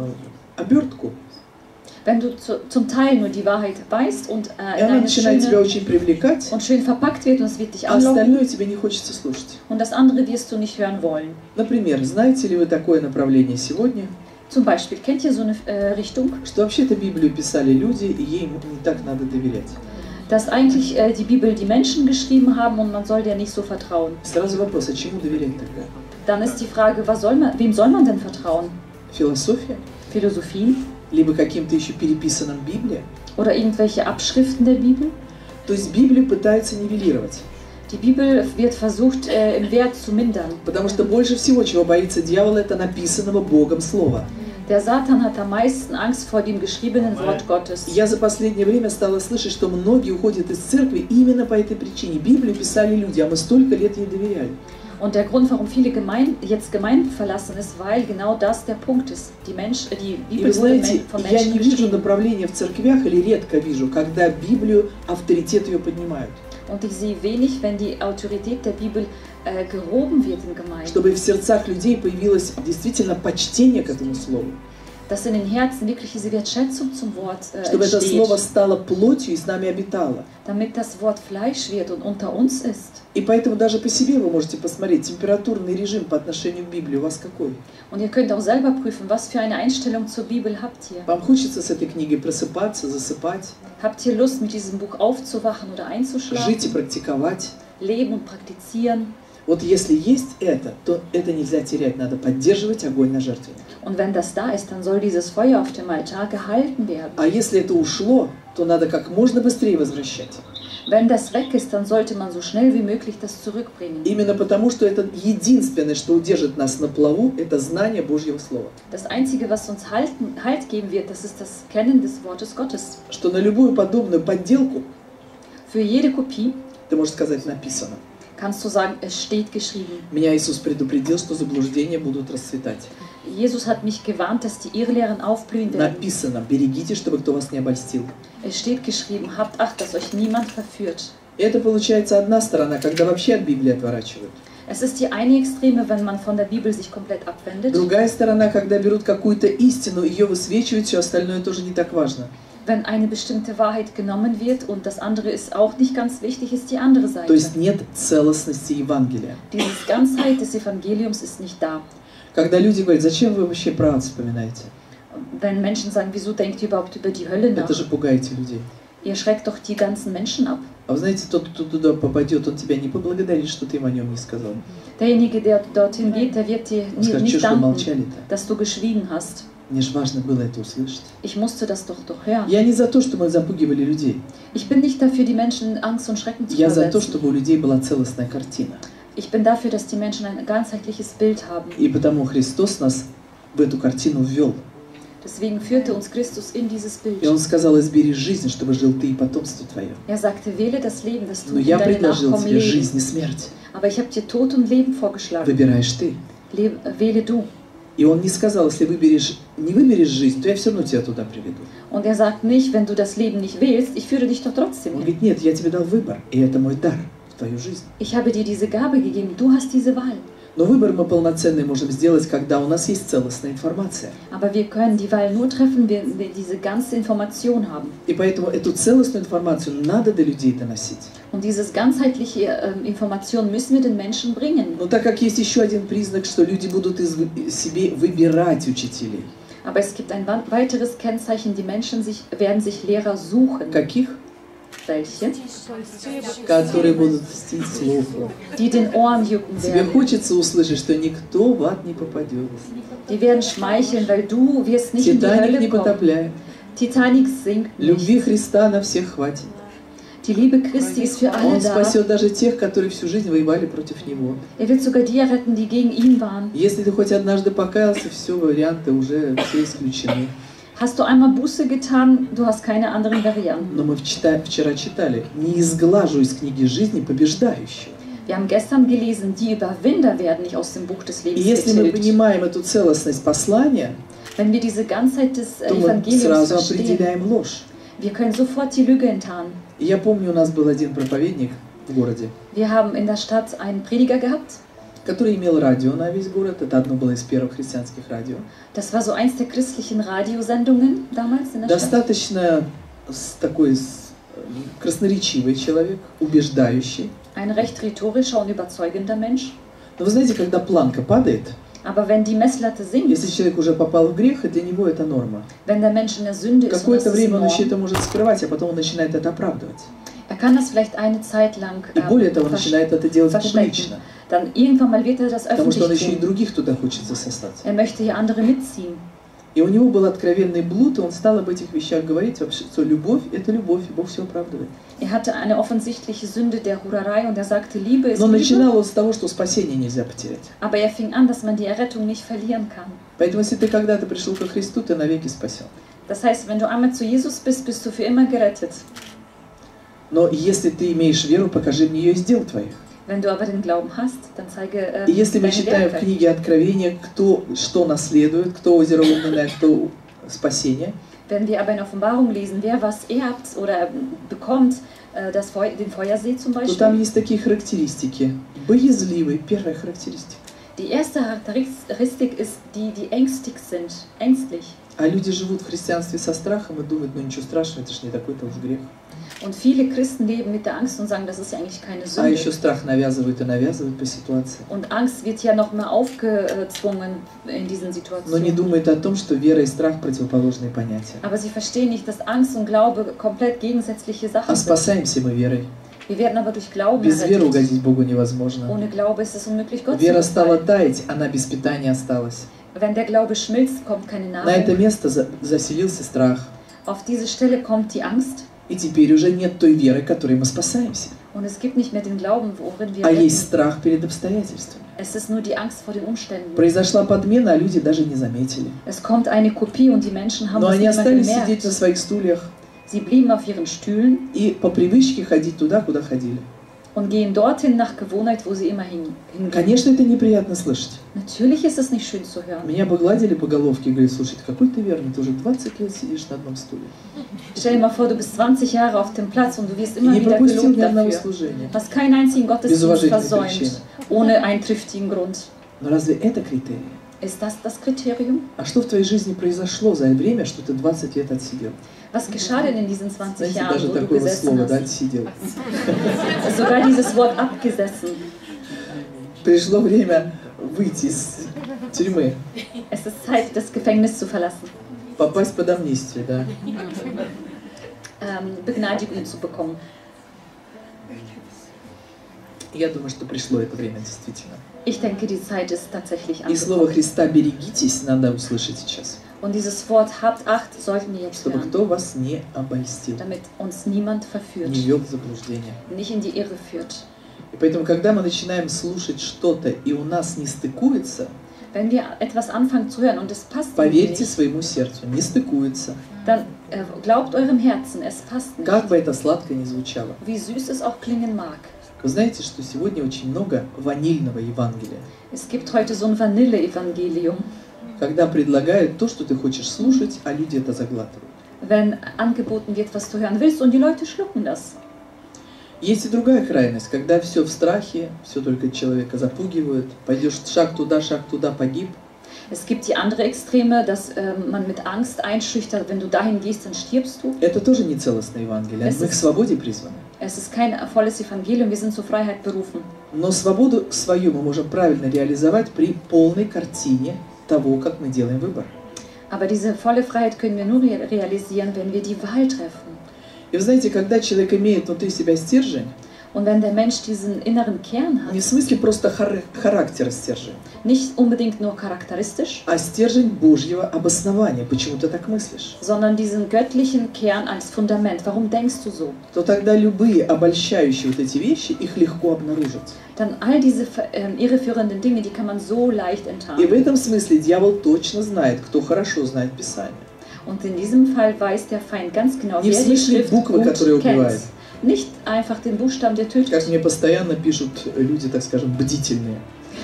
обертку, Wenn du zum Teil nur die Wahrheit weißt und и она eine начинает тебя schöne очень привлекать, und schön verpackt wird und es wird dich а anlocken остальное тебе не хочется слушать. und das andere wirst du nicht hören wollen. Например, знаете ли вы такое направление сегодня, Zum Beispiel, kennt ihr so eine Richtung, что вообще-то Библию писали люди, и ей не так надо доверять? dass eigentlich die Bibel die Menschen geschrieben haben und man soll der nicht so vertrauen? Сразу вопрос, а чему доверять тогда? Dann ist die Frage, wem soll man denn vertrauen? Философия? Philosophien Либо каким-то еще переписанным Библия? oder irgendwelche Abschriften der Bibel? То есть Библию пытаются нивелировать. Die Bibel wird versucht, im Wert zu mindern. Потому что больше всего, чего боится дьявол, это написанного Богом Слова. Der Satan hat am meisten Angst vor dem geschriebenen Wort Gottes. Я за последнее время стала слышать, что многие уходят из церкви именно по этой причине. Библию писали люди, а мы столько лет ей доверяли. Und der Grund, warum viele jetzt Gemeinden verlassen, ist, weil genau das der Punkt ist. Die И Bibel вы wurde знаете, von я Menschen не вижу geschrieben. направления в церквях, или редко вижу, когда Библию, авторитет ее поднимают. Und ich sehe wenig, wenn die Autorität der Bibel gehoben wird in Gemeinden. Чтобы в сердцах людей появилось действительно почтение к этому слову. Dass in den Herzen wirklich diese Wertschätzung zum Wort Чтобы это слово entsteht. стало плотью и с нами обитало. Damit das Wort Fleisch wird und unter uns ist. И поэтому даже по себе вы можете посмотреть, температурный режим по отношению к Библии у вас какой? Und ihr könnt auch selber prüfen, was für eine Einstellung zur Bibel habt ihr. Вам хочется с этой книгой просыпаться, засыпать, Habt ihr Lust, mit diesem Buch aufzuwachen oder einzuschlafen? жить и практиковать? Leben und praktizieren. Вот если есть это, то это нельзя терять, надо поддерживать огонь на жертвеннике. Und wenn das da ist, dann soll dieses Feuer auf dem Altar gehalten werden. А если это ушло, то надо как можно быстрее возвращать. Wenn das weg ist, dann sollte man so schnell wie möglich das zurückbringen. Именно потому, что это единственное, что удержит нас на плаву, это знание Божьего Слова. Das Einzige, was uns Halt geben wird, das ist das Kennen des Wortes Gottes. Что на любую подобную подделку, Für jede Kopie ты можешь сказать, написано. kannst du sagen, es steht geschrieben. Меня Иисус предупредил, что заблуждения будут расцветать. Jesus hat mich gewarnt, dass die Irrlehren aufblühen werden. Написано, берегите, чтобы кто вас не обольстил. Es steht geschrieben, habt Acht, dass euch niemand verführt. И это получается одна сторона, когда вообще от Библии отворачивают. Es ist die eine Extreme, wenn man von der Bibel sich komplett abwendet. Другая сторона, когда берут какую-то истину, ее высвечивают, все остальное тоже не так важно. Wenn eine bestimmte Wahrheit genommen wird und das andere ist auch nicht ganz wichtig, ist die andere Seite. То есть нет целостности Евангелия. Diese Ganzheit des Evangeliums ist nicht da. Когда люди говорят, зачем вы вообще про ад вспоминаете? Wenn Menschen sagen, wieso denkt ihr überhaupt über die Hölle nach? Это же пугаете людей. Ihr schreckt doch die ganzen Menschen ab. А вы знаете, тот, кто туда попадет, он тебя не поблагодарит, что ты им о нем не сказал. Derjenige, der dorthin geht, der wird dir Он скажет, что nicht ж вы danken, молчали-то? dass du geschwiegen hast. Мне же важно было это услышать. Ich musste das doch hören. Я не за то, что мы запугивали людей. Ich bin nicht dafür, die Menschen in Angst und Schrecken zu Я за то, versetzen. чтобы у людей была целостная картина. Ich bin dafür, dass die Menschen ein ganzheitliches Bild haben. И потому Христос нас в эту картину ввел. Deswegen führte uns Christus in dieses Bild. И Он сказал, избери жизнь, чтобы жил ты и потомство твое. Er sagte, wähle das Leben, dass du Но und я deine предложил Nachkommen тебе leben. жизнь и смерть. Aber ich habe dir Tod und Leben vorgeschlagen. Выбираешь ты. Wähle du. И Он не сказал, если не выберешь жизнь, то я все равно тебя туда приведу. Und er sagt nicht, wenn du das Leben nicht wählst, ich führe dich doch trotzdem Он hin. говорит, нет, я тебе дал выбор, и это мой дар в твою жизнь. Ich habe dir diese Gabe gegeben, du hast diese Wahl. Но выбор мы полноценный можем сделать, когда у нас есть целостная информация. Aber wir können die Wahl nur treffen, wenn wir diese ganze Information haben. И поэтому эту целостную информацию надо до людей доносить. Und diese ganzheitliche Information müssen wir den Menschen bringen. Но так как есть еще один признак, что люди будут себе выбирать учителей. Aber es gibt ein weiteres Kennzeichen, die Menschen werden sich Lehrer suchen. Каких? Welche? Которые будут льстить слуху. Die den Ohren jucken Тебе werden. хочется услышать, что никто в ад не попадет. Die werden schmeicheln, weil du wirst nicht in die Титаник не Hölle kommen. потопляет. Titanic sinkt Любви nicht. Христа на всех хватит. Die Liebe Christi ist für alle Он da. спасет даже тех, которые всю жизнь воевали против Него. Er wird sogar die retten, die gegen ihn waren. Если ты хоть однажды покаялся, все, варианты уже все исключены. Hast du einmal Buße getan, du hast keine anderen Varianten. Но мы вчера читали, не изглажу из книги жизни побеждающего. Wir haben gestern gelesen, die Überwinder werden nicht aus dem Buch des И Lebens если мы getilgt. понимаем эту целостность послания, Wenn wir diese Ganzheit des то мы Evangeliums сразу verstehen, определяем ложь. wir können sofort die Lüge enttarnen. И я помню, у нас был один проповедник в городе, Wir haben in der Stadt einen Prediger gehabt. который имел радио на весь город. Это одно было из первых христианских радио. Das war so eins der christlichen Radiosendungen damals in der Stadt. Достаточно такой красноречивый человек, убеждающий. Ein recht rhetorischer und überzeugender Mensch. Но вы знаете, когда планка падает, Aber wenn die Messlatte sinkt, если человек уже попал в грех, и для него это норма. wenn der Mensch in der Sünde ist, und das Какое-то ist время он еще Norm, это может скрывать, а потом он начинает это оправдывать. er kann das vielleicht eine Zeit lang И более того, он начинает это делать verstecken. публично. Dann irgendwann mal wird er das Потому что он öffentlich еще и tun. других туда хочет засосать. Er möchte hier andere mitziehen. И у него был откровенный блуд, и он стал об этих вещах говорить, вообще, что любовь – это любовь, и Бог все оправдывает. Er hatte eine offensichtliche Sünde der Hurerei und er sagte, Liebe ist Но Liebe. начинал он с того, что спасение нельзя потерять. Aber er fing an, dass man die Errettung nicht verlieren kann. Поэтому, если ты когда-то пришел ко Христу, ты навеки спасен. Das heißt, wenn du einmal zu Jesus bist, bist du für immer gerettet. Но если ты имеешь веру, покажи мне ее из дел твоих. Wenn du aber den Glauben hast, dann zeige И если мы deine читаем в Werke. книге Откровения, кто что наследует, кто озеро огненное, кто спасение, Wenn wir aber in Offenbarung lesen, wer was erbt oder bekommt, den Feuersee zum то Beispiel. там есть такие характеристики. Боязливый, первая характеристика. Die erste Charakteristik ist die, die ängstig sind, ängstlich. А люди живут в христианстве со страхом и думают, ну ничего страшного, это же не такой-то уж грех. Und viele Christen leben mit der Angst und sagen, das ist ja eigentlich keine А еще Sünde. страх навязывают и навязывают по ситуации. Und Angst wird ja noch mal aufgezwungen in diesen Но не Situationen. думают о том, что вера и страх противоположные понятия. Aber sie verstehen nicht, dass Angst und Glaube komplett gegensätzliche А Sachen sind. спасаемся мы верой. Wir werden aber durch Glauben Без веры errettet. угодить Богу невозможно. Ohne Glaube ist es unmöglich, Gott zu Вера стала gefallen. таять, она без питания осталась. Wenn der Glaube schmilzt, kommt keine На это Nahrung. место заселился страх. Auf diese Stelle kommt die Angst. И теперь уже нет той веры, которой мы спасаемся. Und es gibt nicht mehr den Glauben, worin wir А есть retten. страх перед обстоятельствами. Es ist nur die Angst vor den Umständen. Произошла подмена, а люди даже не заметили. Es kommt eine Kopie und die Menschen haben Но das они nicht mehr остались сидеть на gemerkt. своих стульях Sie blieben auf ihren Stühlen и по привычке ходить туда, куда ходили. und gehen dorthin nach Gewohnheit, wo sie immer hingehen. Конечно, это неприятно слышать. Natürlich ist es nicht schön zu hören. Меня бы гладили по головке и говорили, слушай, какой ты верный, ты уже 20 лет сидишь на одном стуле. Stell dir mal vor, du bist 20 Jahre auf dem Platz und du wirst immer Не wieder пропустил gelobt ни одного dafür. служения. Hast keinen einzigen Gottesdienst уважительной причины. versäumt, ohne einen triftigen Grund. Но разве это критерий? Ist das das Kriterium? А что в твоей жизни произошло за время, что ты 20 лет отсидел? Was geschah denn in diesen 20 Знаете, Jahren, даже wo du такое вот gesessen слово, да, hast? отсидел. Sogar dieses Wort abgesessen. Пришло время выйти из тюрьмы, Es ist Zeit, das Gefängnis zu verlassen, попасть под амнистию, да. Begnadigung zu bekommen. Я думаю, что пришло это время действительно. Ich denke, die Zeit ist tatsächlich И слово angekommen. Христа «берегитесь» надо услышать сейчас, Und dieses Wort habt Acht sollten wir jetzt чтобы hören, кто вас не обольстил, damit uns niemand verführt, не ввел в заблуждение. nicht in die Irre führt. И поэтому, когда мы начинаем слушать что-то, и у нас не стыкуется, Wenn wir etwas anfangen zu hören und es passt поверьте nicht, своему сердцу, не стыкуется. dann glaubt eurem Herzen, es passt nicht. Как бы это сладко ни звучало. Wie süß es auch klingen mag. Вы знаете, что сегодня очень много ванильного Евангелия, Es gibt heute so ein Vanille-Evangelium, когда предлагают то, что ты хочешь слушать, а люди это заглатывают. wenn angeboten wird, was du hören willst und die Leute schlucken das. Есть и другая крайность, когда все в страхе, все только человека запугивают, пойдешь шаг туда, погиб. Es gibt die andere Extreme, dass man mit Angst einschüchtert, wenn du dahin gehst, dann stirbst du. Это тоже не целостное Евангелие, мы к свободе призваны. Es ist kein volles Evangelium, wir sind zur Freiheit berufen. Но свободу свою мы можем правильно реализовать при полной картине того, как мы делаем выбор. Aber diese volle Freiheit können wir nur realisieren, wenn wir die Wahl treffen. И вы знаете, когда человек имеет внутри себя стержень, Und wenn der Mensch diesen inneren Kern hat, не в смысле просто характера стержень, nicht unbedingt nur charakteristisch, а стержень Божьего обоснования, почему ты так мыслишь, sondern diesen göttlichen Kern als Fundament. Warum denkst du so? то тогда любые обольщающие вот эти вещи, их легко обнаружить. Dann all diese irreführenden Dinge, die kann man so leicht И в enttarnen. этом смысле дьявол точно знает, кто хорошо знает Писание. Und in diesem Fall weiß der Feind ganz genau, Не в wer die смысле Schrift буквы, которые gut kennt. убивают. Nicht einfach den Buchstaben, der Как tötet. мне постоянно пишут люди, так скажем, бдительные.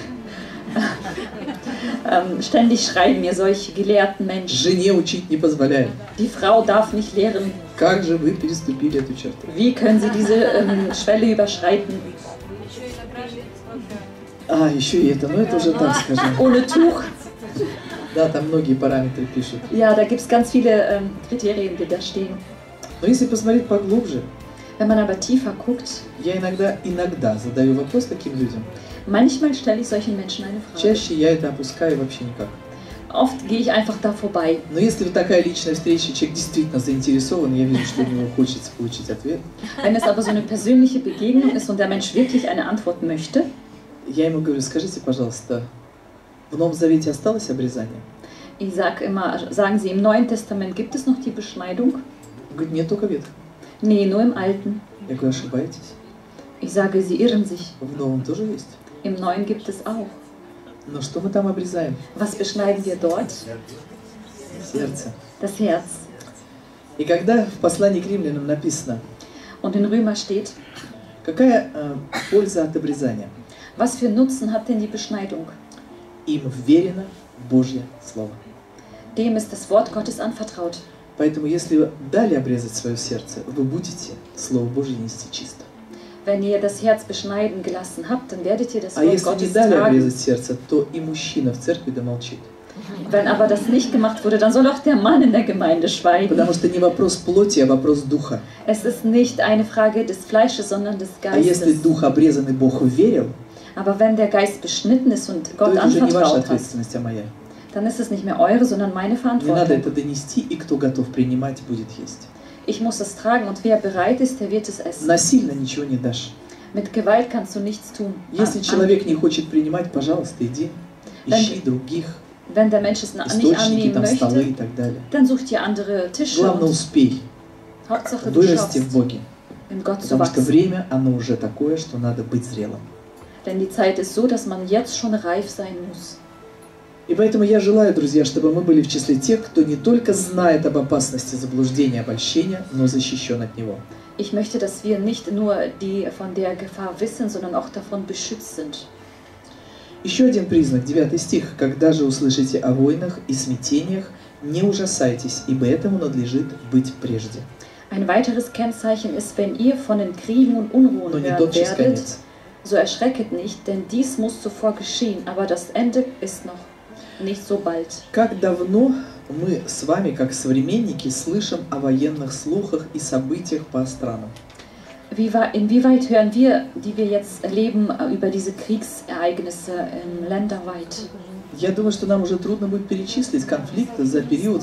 Ständig schreiben mir solche gelehrten Menschen. Жене учить не позволяем. Die Frau darf nicht lehren. Как же вы переступили эту черту? Wie können sie diese Schwelle überschreiten? А, еще и это, ну это уже так, скажем. Ohne Tuch. Да, там многие параметры пишут. Ja, da gibt es ganz viele Kriterien, die da stehen. Но если посмотреть поглубже, Wenn man aber tiefer guckt, я иногда задаю вопрос таким людям. manchmal stelle ich solchen Menschen eine Frage. Чаще я это опускаю вообще никак. Oft gehe ich einfach da vorbei. Но если вот такая личная встреча, человек действительно заинтересован, я вижу, что у него хочется получить ответ, Wenn es aber so eine persönliche Begegnung ist und der Mensch wirklich eine Antwort möchte, я ему говорю, скажите, пожалуйста, в Новом Завете осталось обрезание? ich sage immer, sagen Sie, im Neuen Testament gibt es noch die Beschneidung? Он говорит, нет, только Ветхом. Nee, nur im Alten. Я говорю, ошибаетесь. Ich sage, Sie irren sich. В Новом тоже есть. Im Neuen gibt es auch. Но что мы там обрезаем? Was beschneiden wir dort? Сердце. Das Herz. И когда в послании к римлянам написано, Und in Römer steht, какая польза от обрезания? was für Nutzen hat denn die Beschneidung? Им вверено Божье Слово. Dem ist das Wort Gottes anvertraut. Поэтому, если вы дали обрезать свое сердце, вы будете Слово Божье нести чисто. Wenn ihr das Herz beschneiden gelassen habt, dann werdet ihr das А Wort если не Gottes дали tragen. обрезать сердце, то и мужчина в церкви да молчит. Wenn aber das nicht gemacht wurde, dann soll auch der Mann in der Gemeinde schweigen. Потому что не вопрос плоти, а вопрос духа. Es ist nicht eine Frage des Fleisches, sondern des А если Geistes. дух обрезанный Бог верил, Aber wenn der Geist beschnitten ist und то Gott это уже не ваша anvertraut hat, ответственность, а моя. dann ist es nicht mehr eure, sondern meine Мне надо Verantwortung. это донести, и кто готов принимать, будет есть. Ich muss es tragen und wer bereit ist, der wird es essen. Насильно ничего не дашь. Mit Gewalt kannst du nichts tun. Если человек не хочет принимать, пожалуйста, иди, ищи других, Wenn der Mensch es nicht источники, annehmen там, столы и möchte, так далее. dann such dir andere Tische. Главное, Und успей Hauptsache du вырасти schaffst, в Боге. in Gott zu Потому что wachsen. время, оно уже такое, что надо быть зрелым. Denn die Zeit ist so, dass man jetzt schon reif sein muss. И поэтому я желаю, друзья, чтобы мы были в числе тех, кто не только знает об опасности заблуждения, обольщения, но защищен от него. Ich möchte, dass wir nicht nur von der Gefahr wissen, sondern auch davon beschützt sind. Еще один признак, 9 стих. «Когда же услышите о войнах и смятениях, не ужасайтесь, ибо этому надлежит быть прежде». Ein weiteres Kennzeichen ist, wenn ihr von den Kriegen und Unruhen Но не hören тотчас werdet, конец. so erschrecket nicht, denn dies muss zuvor geschehen, aber das Ende ist noch nicht so bald. Как давно мы с вами, как современники, слышим о военных слухах и событиях по странам? Inwieweit hören wir, die wir jetzt erleben, über diese Kriegsereignisse länderweit? Я думаю, что нам уже трудно будет перечислить конфликты за период с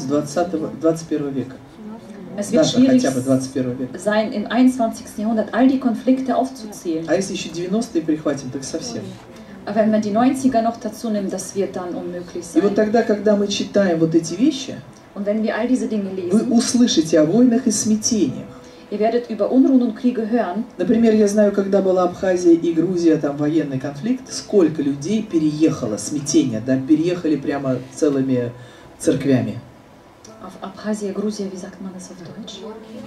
21 века. Es wird Даже schwierig хотя бы 21 века. sein, im 21. Jahrhundert all die Konflikte aufzuzählen. А если еще 90-е прихватим, так совсем. Aber wenn man die 90er noch dazu nimmt, das wird dann unmöglich И вот sein. тогда, когда мы читаем вот эти вещи, Und wenn wir all diese Dinge вы lesen, услышите о войнах и смятениях. ihr werdet über Unruhen und Kriege hören. Например, я знаю, когда была Абхазия и Грузия, там военный конфликт, сколько людей переехало, смятение, да, переехали прямо целыми церквями. Auf Abkhazia, Grusia, wie sagt man das auf Deutsch?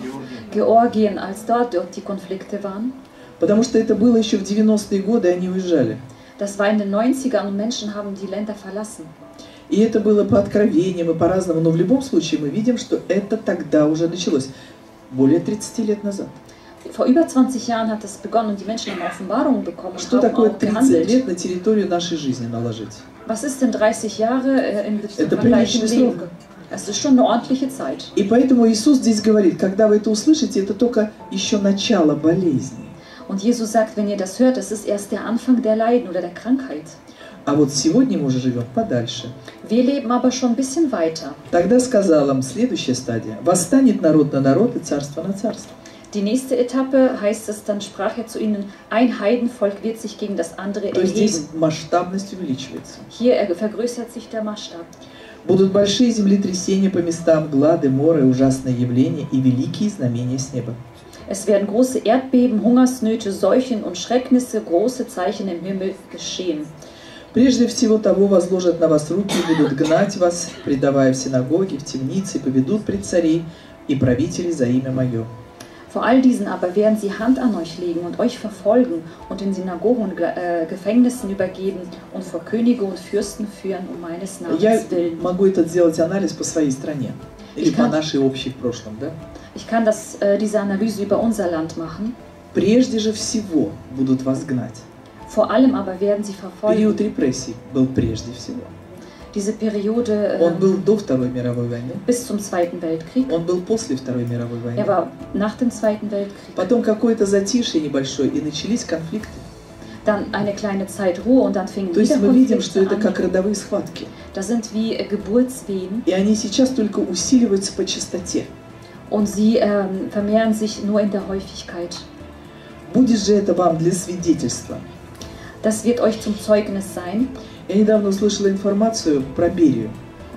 Georgien, als dort die Konflikte waren. Потому что это было еще в 90-е годы, и они уезжали. Das war in den 90ern und Menschen haben die Länder verlassen. И это было по откровениям и по-разному, но в любом случае мы видим, что это тогда уже началось, более 30 лет назад. Vor über 20 Jahren hat das begonnen und die Menschen haben Offenbarungen bekommen und Что haben такое auch 30 gehandelt. лет на территорию нашей жизни наложить? Was ist denn 30 Jahre im Это gleichen приличный Leben? срок. Es ist schon eine ordentliche Zeit. И поэтому Иисус здесь говорит, когда вы это услышите, это только еще начало болезни. Und Jesus sagt, wenn ihr das hört, das ist erst der Anfang der Leiden oder der Krankheit. А вот сегодня мы уже живем подальше. Wir leben aber schon ein bisschen weiter. Тогда сказал им следующая стадия. Восстанет народ на народ и царство на царство. Die nächste Etappe heißt es, dann sprach er zu ihnen, ein Heidenvolk wird sich gegen das andere То есть здесь erheben. масштабность увеличивается. Hier vergrößert sich der Maßstab. Будут большие землетрясения по местам, глады, моры, ужасные явления и великие знамения с неба. Es werden große Erdbeben, Hungersnöte, Seuchen und Schrecknisse, große Zeichen im Himmel geschehen. Прежде всего того возложат на вас руки и будут гнать вас, предавая в синагоги, в темницы, и поведут пред царей и правителей за имя Мое. Vor all diesen aber werden sie Hand an euch legen und euch verfolgen und in Synagogen und Gefängnissen übergeben und vor Könige und Fürsten führen um meines Я Namens willen. могу этот сделать анализ по своей стране или по нашей общей в прошлом, да? Ich kann diese Analyse über unser Land machen. Прежде же всего будут вас гнать. Vor allem aber werden sie Период verfolgen. репрессий был прежде всего. Diese Periode Он был до Второй мировой войны, bis zum Zweiten Weltkrieg. он был после Второй мировой войны. War nach dem Zweiten Weltkrieg. Потом какое-то затишье небольшое, и начались конфликты. Dann eine kleine Zeit Ruhe und dann fingen То есть wieder мы видим, что Konflikte это как an. родовые схватки. Das sind wie Geburtswehen И они сейчас только усиливаются по частоте. und sie vermehren sich nur in der Häufigkeit. Будет же это вам для свидетельства. Das wird euch zum Zeugnis sein. Я недавно услышала информацию про Берию.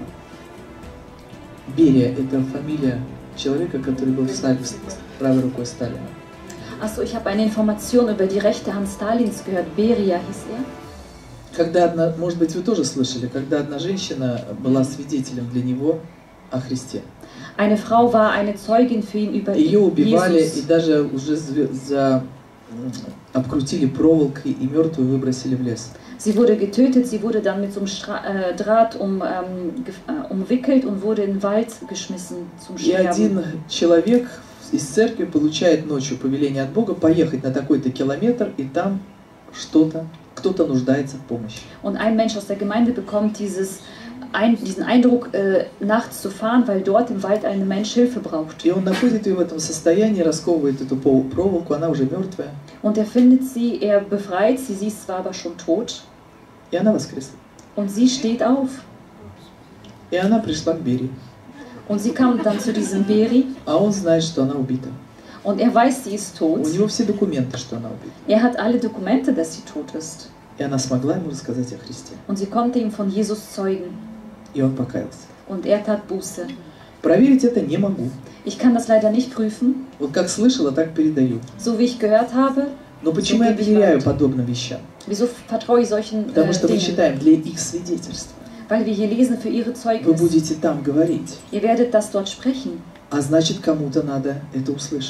Берия – это фамилия человека, который был с правой рукой Сталина. Achso, ich habe eine Information über die rechte Hand Stalins gehört. Beria hieß er. Когда одна, может быть, вы тоже слышали, когда одна женщина была свидетелем для него о Христе. Eine Frau war eine Zeugin für ihn über Ее убивали и Jesus. даже уже обкрутили проволокой и мертвую выбросили в лес. Sie wurde getötet, sie wurde dann mit so einem Draht umwickelt und wurde in den Wald geschmissen zum И Sterben. один человек из церкви получает ночью повеление от Бога поехать на такой-то километр, и там кто-то нуждается в помощи. Und ein Mensch aus der Gemeinde bekommt diesen Eindruck, nachts zu fahren, weil dort im Wald ein Mensch Hilfe braucht. И он находит ее в этом состоянии, расковывает эту проволоку, она уже мертвая, Und er findet sie, er befreit sie, sie ist zwar aber schon tot. и она воскресла. Und sie steht auf. И она пришла к Берии, Und sie kam dann zu diesem Beri а он знает, что она убита. und er weiß, sie ist tot. У него все документы, что она убита. Er hat alle Dokumente, dass sie tot ist. И она смогла ему рассказать о Христе. Und sie konnte ihm von Jesus zeugen. И он покаялся. Und er tat Buße. Проверить это не могу. Ich kann das leider nicht prüfen. Вот как слышала, так передаю. So wie ich gehört habe, Но почему я доверяю подобным вещам? wieso vertraue ich solchen Потому что мы Dingen? читаем для их свидетельства. Weil wir hier lesen für ihre Вы Zeugnis. будете там говорить. Ihr werdet das dort sprechen. А значит, кому-то надо это услышать.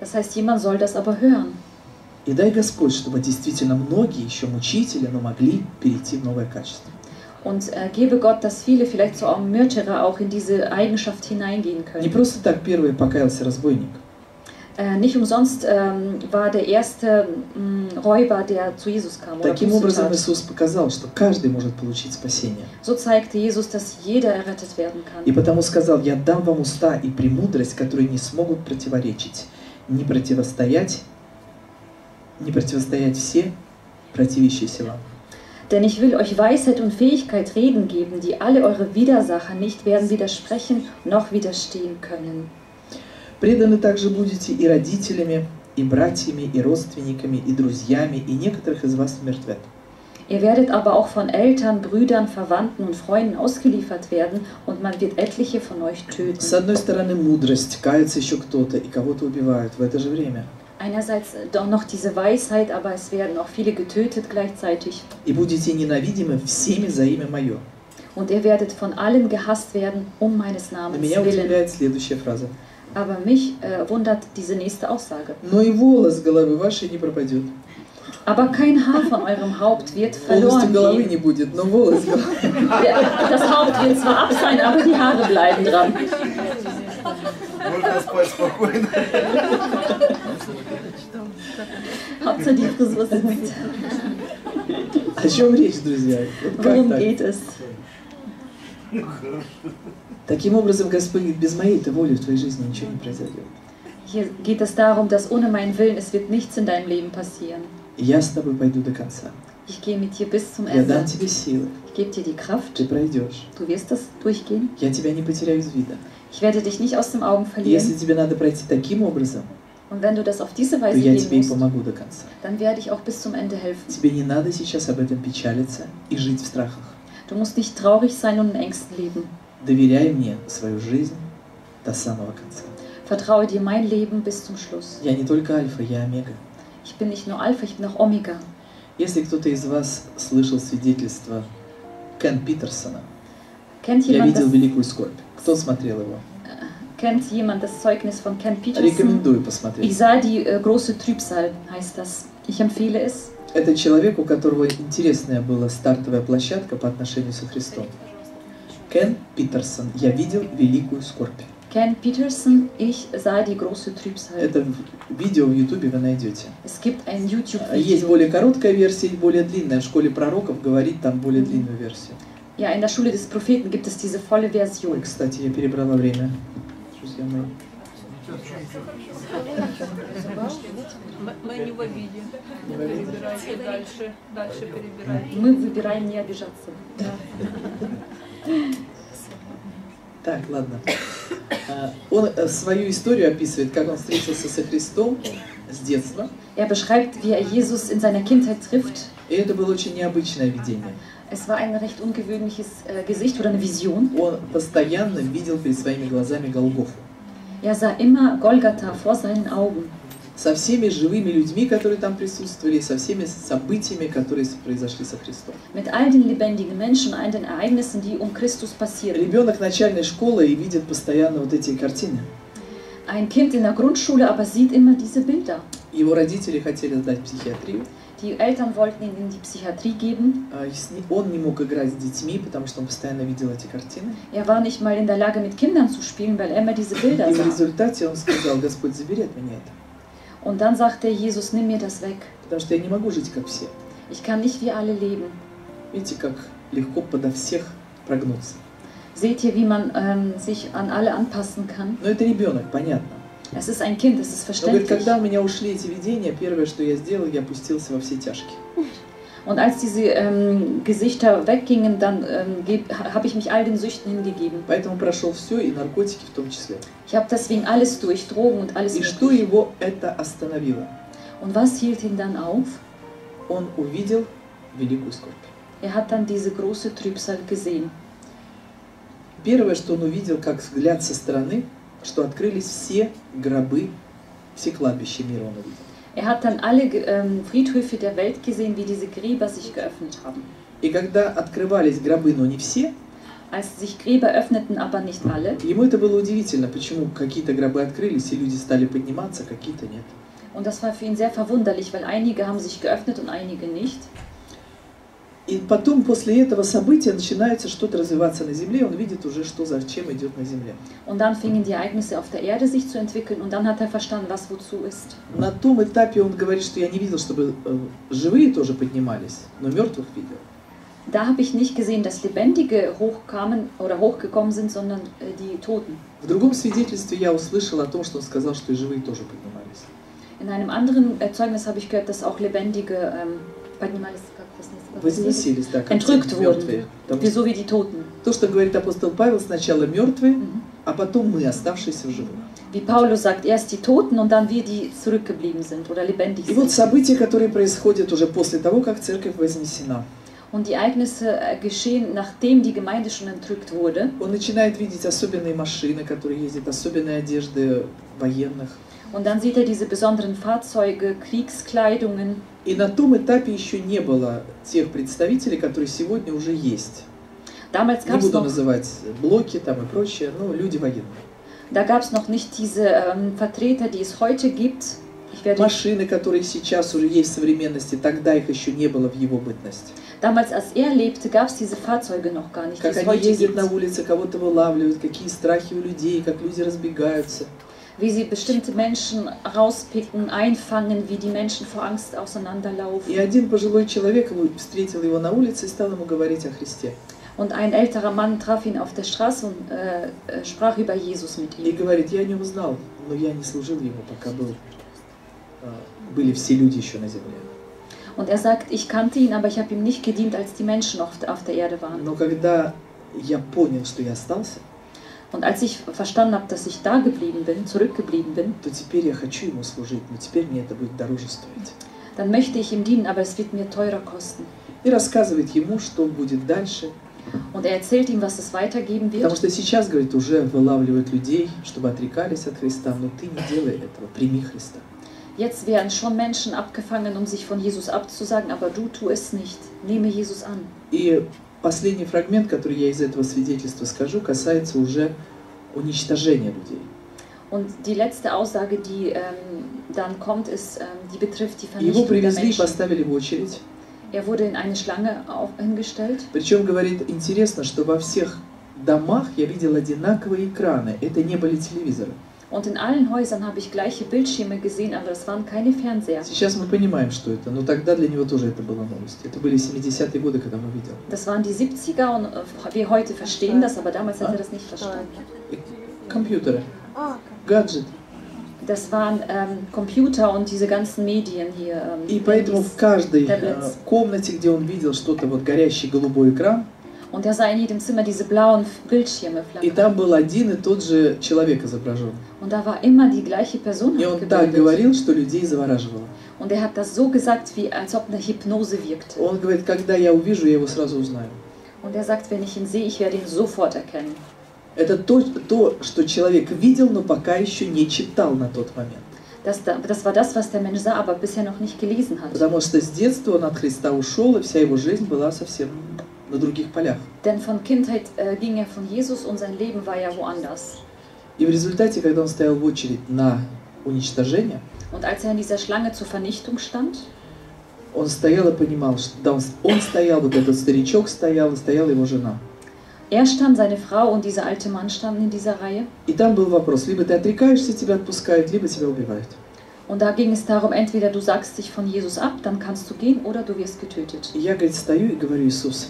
Das heißt, jemand soll das aber hören. И дай Господь, чтобы действительно многие, еще мучители, но могли перейти в новое качество. Und gebe Gott, dass viele vielleicht so am Märtyrer auch in diese Eigenschaft hineingehen Не können. просто так первый покаялся разбойник. Nicht umsonst war der erste Räuber, der zu Jesus kam. Oder Таким Buße образом tat. Иисус показал, что каждый может получить спасение. So zeigte Jesus, dass jeder errettet werden И kann. потому сказал: «Я дам вам уста и премудрость, которые не смогут противоречить, не противостоять все противящиеся вам». Denn ich will euch Weisheit und Fähigkeit reden geben, die alle eure Widersacher nicht werden widersprechen noch widerstehen können. Преданы также будете и родителями, и братьями, и родственниками, и друзьями, и некоторых из вас умертвят. Ihr werdet aber auch von Eltern, Brüdern, Verwandten und Freunden ausgeliefert werden und man wird etliche von euch töten. С одной стороны мудрость, кается еще кто-то, и кого-то убивают в это же время. Einerseits doch noch diese Weisheit, aber es werden auch viele getötet gleichzeitig. И будете ненавидимы всеми за имя Мое. Und ihr werdet von allen gehasst werden, um meines Но Namens меня willen. удивляет следующая фраза. Aber mich wundert diese nächste Aussage. Но и волос с головы вашей не пропадет. Aber kein Haar von eurem Haupt wird Полностью verloren головы gehen. не будет, но волос с головы. Das Haupt wird zwar ab sein, aber die Haare bleiben dran. Можно спать спокойно. Hauptsache die Frisur sitzt. О чем речь, друзья? Вот как Worum так? geht es? Таким образом, Господь говорит: без моей-то воли в твоей жизни ничего не произойдет. Hier geht es darum, dass ohne meinen Willen es wird nichts in deinem Leben passieren. Я с тобой пойду до конца. Ich gehe mit dir bis zum Я дам Ende. тебе силы. Ich gebe dir die Kraft. Ты пройдешь. Du wirst das durchgehen. Я тебя не потеряю из вида. Ich werde dich nicht aus den Augen И если verlieren. тебе надо пройти таким образом, Und wenn du das auf diese то Weise я gehen тебе и musst, помогу до конца. dann werde ich auch bis zum Ende helfen. Тебе не надо сейчас об этом печалиться и жить в страхах. Du musst nicht traurig sein und in Ängsten leben. Доверяй мне свою жизнь до самого конца. Vertraue dir mein Leben bis zum Schluss. Я не только альфа, я омега. Ich bin nicht nur Alpha, ich bin auch Omega. Если кто-то из вас слышал свидетельство Кен Питерсона, Kennt я jemand, видел das, великую скорбь. Кто смотрел его? kennt jemand das Zeugnis von Ken Peterson? Рекомендую Ich посмотреть. sah die große Trübsal, heißt das. Ich empfehle es. Это человек, у которого интересная была стартовая площадка по отношению со Христом. Кен Питерсон. Я видел великую скорбь. Ken Peterson, ich sah die große Trübsal. Это видео в Ютубе вы найдете. Es gibt ein Есть YouTube-Video. более короткая версия и более длинная. В школе пророков говорит там более длинную версию. Ja, in der Schule des Propheten gibt es diese volle Ой, Version. кстати, я перебрала время. Друзья мои. Мы не в обиде. Не в обиде. Перебирайте дальше, дальше перебирайте. Мы выбираем не обижаться. Так, ладно. Он свою историю описывает, как он встретился со Христом с детства. Er beschreibt, wie er Jesus in seiner Kindheit trifft. И это было очень необычное видение. Es war ein recht ungewöhnliches Gesicht oder eine Vision. Он постоянно видел перед своими глазами Голгофу. Er sah immer Golgatha vor seinen Augen. Со всеми живыми людьми, которые там присутствовали, со всеми событиями, которые произошли со Христом. Mit all den lebendigen Menschen, all den Ereignissen, die um Christus passierten. Ребенок начальной школы и видит постоянно вот эти картины. Ein Kind in der Grundschule aber sieht immer diese Bilder. Его родители хотели сдать в психиатрию. Die Eltern wollten ihn in die Psychiatrie geben. Он не мог играть с детьми, потому что он постоянно видел эти картины. Er war nicht mal in der Lage, mit Kindern zu spielen, weil er immer diese Bilder И в sah. результате он сказал: Господь, забери от меня это. Und dann sagte Jesus, nimm mir das weg. Потому что я не могу жить, как все. Ich kann nicht wie alle leben. Видите, как легко подо всех прогнуться. Seht ihr, wie man sich an alle anpassen kann? Но это ребенок, понятно. Es ist ein Kind, es ist Но говорит, verständlich. когда у меня ушли эти видения, первое, что я сделал, я опустился во все тяжкие. Und als diese Gesichter weggingen, dann habe ich mich all den Süchten hingegeben. Поэтому прошел все, и наркотики в том числе. Ich habe deswegen alles durch, Drogen und alles И что mögliche. его это остановило? Und was hielt ihn dann auf? Он увидел великую скорбь. Er hat dann diese große Trübsal gesehen. Первое, что он увидел, как взгляд со стороны, что открылись все гробы, все кладбища мира он увидел. Er hat dann alle Friedhöfe der Welt gesehen, wie diese Gräber sich geöffnet haben. И когда открывались гробы, но не все, als sich Gräber öffneten, aber nicht alle. Ему это было удивительно, почему какие-то гробы открылись, и люди стали подниматься, какие-то нет. Und das war für ihn sehr verwunderlich, weil einige haben sich geöffnet und einige nicht. И потом, после этого события, начинается что-то развиваться на земле, он видит уже, что зачем идет на земле. Und dann fingen die Ereignisse auf der Erde sich zu entwickeln und dann hat er verstanden, was wozu ist. На том этапе он говорит, что я не видел, чтобы живые тоже поднимались, но мертвых видел. Da habe ich nicht gesehen, dass Lebendige hochkamen oder hochgekommen sind, sondern die Toten. В другом свидетельстве я услышал о том, что он сказал, что и живые тоже поднимались. In einem anderen Zeugnis habe ich gehört, dass auch Lebendige Возносились, да, как entrückt мертвые. wurden, so wie die Toten. То, что говорит апостол Павел, сначала мертвые, а потом мы, оставшиеся в живых. Wie Paulus sagt, erst die Toten und dann wir, die zurückgeblieben sind oder lebendig И вот sind. события, которые происходят уже после того, как церковь вознесена. Und die Ereignisse geschehen, nachdem die Gemeinde schon entrückt wurde. Он начинает видеть особенные машины, которые ездят, особенные одежды военных. Und dann sieht er diese besonderen Fahrzeuge, Kriegskleidungen. И на том этапе еще не было тех представителей, которые сегодня уже есть. Damals Не gab es буду noch, называть блоки там и прочее, но люди военные. da gab's noch nicht diese Vertreter, die es heute gibt. Машины, которые сейчас уже есть в современности, тогда их еще не было в его бытность. Damals, als er lebte, gab es diese Fahrzeuge noch gar nicht, die Как es они heute ездят gibt. на улице, кого-то вылавливают, какие страхи у людей, как люди разбегаются. Wie sie bestimmte Menschen rauspicken, einfangen, wie die Menschen vor Angst auseinanderlaufen. И один пожилой человек встретил его на улице и стал ему говорить о Христе. Und ein älterer Mann traf ihn auf der Straße und sprach über Jesus mit И ihm. говорит, я о нем знал, но я не служил ему, пока были все люди еще на земле. Und er sagt, ich kannte ihn, aber ich habe ihm nicht gedient, als die Menschen auf der Erde waren. Но когда я понял, что я остался, Und als ich verstanden habe, dass ich da geblieben bin, zurückgeblieben bin, то теперь я хочу ему служить, но теперь мне это будет дороже стоить. dann möchte ich ihm dienen, aber es wird mir teurer kosten. И рассказывает ему, что будет дальше. Und er erzählt ihm, was es weitergeben Потому wird. что сейчас, говорит, уже вылавливают людей, чтобы отрекались от Христа, но ты не делай этого, прими Христа. Jetzt werden schon Menschen abgefangen, um sich von Jesus abzusagen, aber du tu es nicht. Nehme Jesus an. И последний фрагмент, который я из этого свидетельства скажу, касается уже уничтожения людей. Und die letzte Aussage, die dann kommt, ist, die betrifft die Его Vernichtung der привезли и Menschen. поставили в очередь. Er wurde in eine Schlange hingestellt. Причем, говорит, интересно, что во всех домах я видел одинаковые экраны. Это не были телевизоры. Und in allen Häusern habe ich gleiche Bildschirme gesehen, aber das waren keine Fernseher. Сейчас мы понимаем, что это, но тогда для него тоже это была новость. Это были 70-е годы, когда он увидел. Das waren die 70er und wir heute verstehen das, aber damals hat er das nicht verstanden. Компьютеры, гаджеты. Das waren Computer und diese ganzen Medien hier. И поэтому в каждой tablets. комнате, где он видел что-то, вот горящий голубой экран, Und er sah in jedem Zimmer diese blauen Bildschirme и flackern. там был один и тот же человек изображен. Und da war immer die gleiche Person И он так abgebildet. говорил, что людей завораживало. Und er hat das so gesagt, wie als ob eine Hypnose wirkte. Он говорит, когда я увижу, я его сразу узнаю. Und er sagt, wenn ich ihn sehe, ich werde ihn sofort erkennen. Это то, что человек видел, но пока еще не читал на тот момент. Das war das, was der Mensch sah, aber bisher noch nicht gelesen hat. Потому что с детства он от Христа ушел, и вся его жизнь была совсем на других полях. Denn von Kindheit ging er von Jesus und sein Leben war ja woanders. И в результате, когда он стоял в очередь на уничтожение, Und als er in dieser Schlange zur Vernichtung stand, он стоял и понимал, что да, он стоял, вот этот старичок стоял, и стояла его жена. er stand, seine Frau und dieser alte Mann standen in dieser Reihe. И там был вопрос, либо ты отрекаешься, тебя отпускают, либо тебя убивают. Und da ging es darum, entweder du sagst dich von Jesus ab, dann kannst du gehen, oder du wirst getötet. И я, говорит, стою и говорю, Иисус,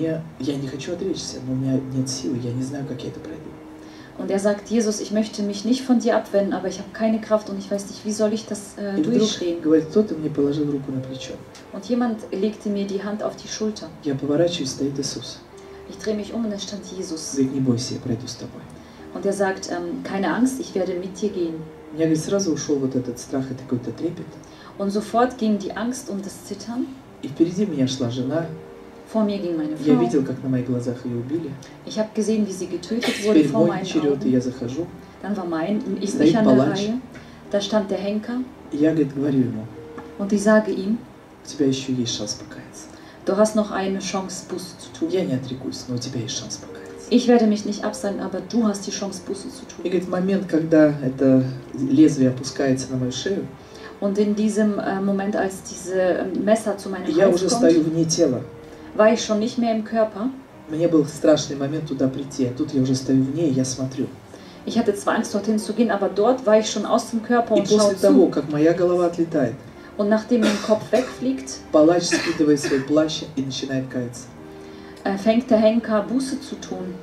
я не хочу отречься, но у меня нет силы, я не знаю, как я это пройду. Und er sagt, Jesus, ich möchte mich nicht von dir abwenden, aber ich habe keine Kraft und ich weiß nicht, wie soll ich das И вдруг, durchstehen. говорит, кто-то мне положил руку на плечо. Und jemand legte mir die Hand auf die Schulter. Я поворачиваюсь, стоит Иисус. Ich drehe mich um und es stand Jesus. Говорит, не бойся, я пройду с тобой. Und er sagt, keine Angst, ich werde mit dir gehen. У меня, говорит, сразу ушел вот этот страх и какой-то трепет. Und sofort ging die Angst und das Zittern. И впереди меня шла жена. Vor mir ging meine Я Frau. видел, как на моих глазах ее убили. Ich habe gesehen, wie sie getötet wurde Теперь vor мой meinen черед, и Augen. я захожу. Dann war ich Стоит an der палач. Reihe. Da stand der Henker. И я, говорит, говорю ему, Und ich sage ihm, у тебя еще есть шанс покаяться. du hast noch eine Chance, Buße zu tun. Я не отрекусь, но у тебя есть шанс покаяться. Ich werde mich nicht abseilen, aber du hast die Chance, Buße zu И tun. говорит, в момент, когда это лезвие опускается на мою шею, Und in diesem Moment, als diese Messer zu meinem я Hals уже kommt, стою вне тела. war ich schon nicht mehr im Körper. Мне был страшный момент туда прийти, а тут я уже стою вне, и я смотрю. Ich hatte zwar Angst, dorthin zu gehen, aber dort war ich schon aus dem Körper И und schaue после того, zu. как моя голова отлетает, Und nachdem mein Kopf wegfliegt, палач скидывает свой плащ и начинает каяться. fängt der Henker Buße zu tun.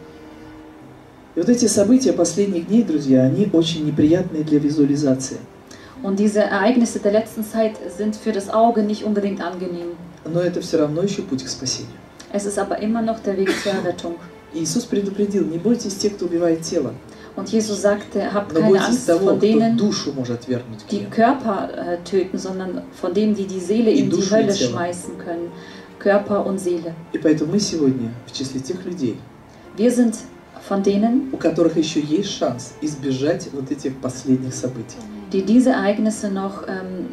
И вот эти события последних дней, друзья, они очень неприятные для визуализации. Und diese Ereignisse der letzten Zeit sind für das Auge nicht unbedingt angenehm. Но это все равно еще путь к спасению. Es ist aber immer noch der Weg zur Errettung. Иисус предупредил, не бойтесь тех, кто убивает тело, Und Jesus sagte, habt но keine бойтесь Angst того, von кто denen, душу может отвергнуть к die нему. Körper töten, sondern von denen, die die Seele in die Duschen Hölle und Seele. schmeißen können. Körper und Seele. И поэтому мы сегодня в числе тех людей, Wir sind von denen, у которых еще есть шанс избежать вот этих последних событий. die diese Ereignisse noch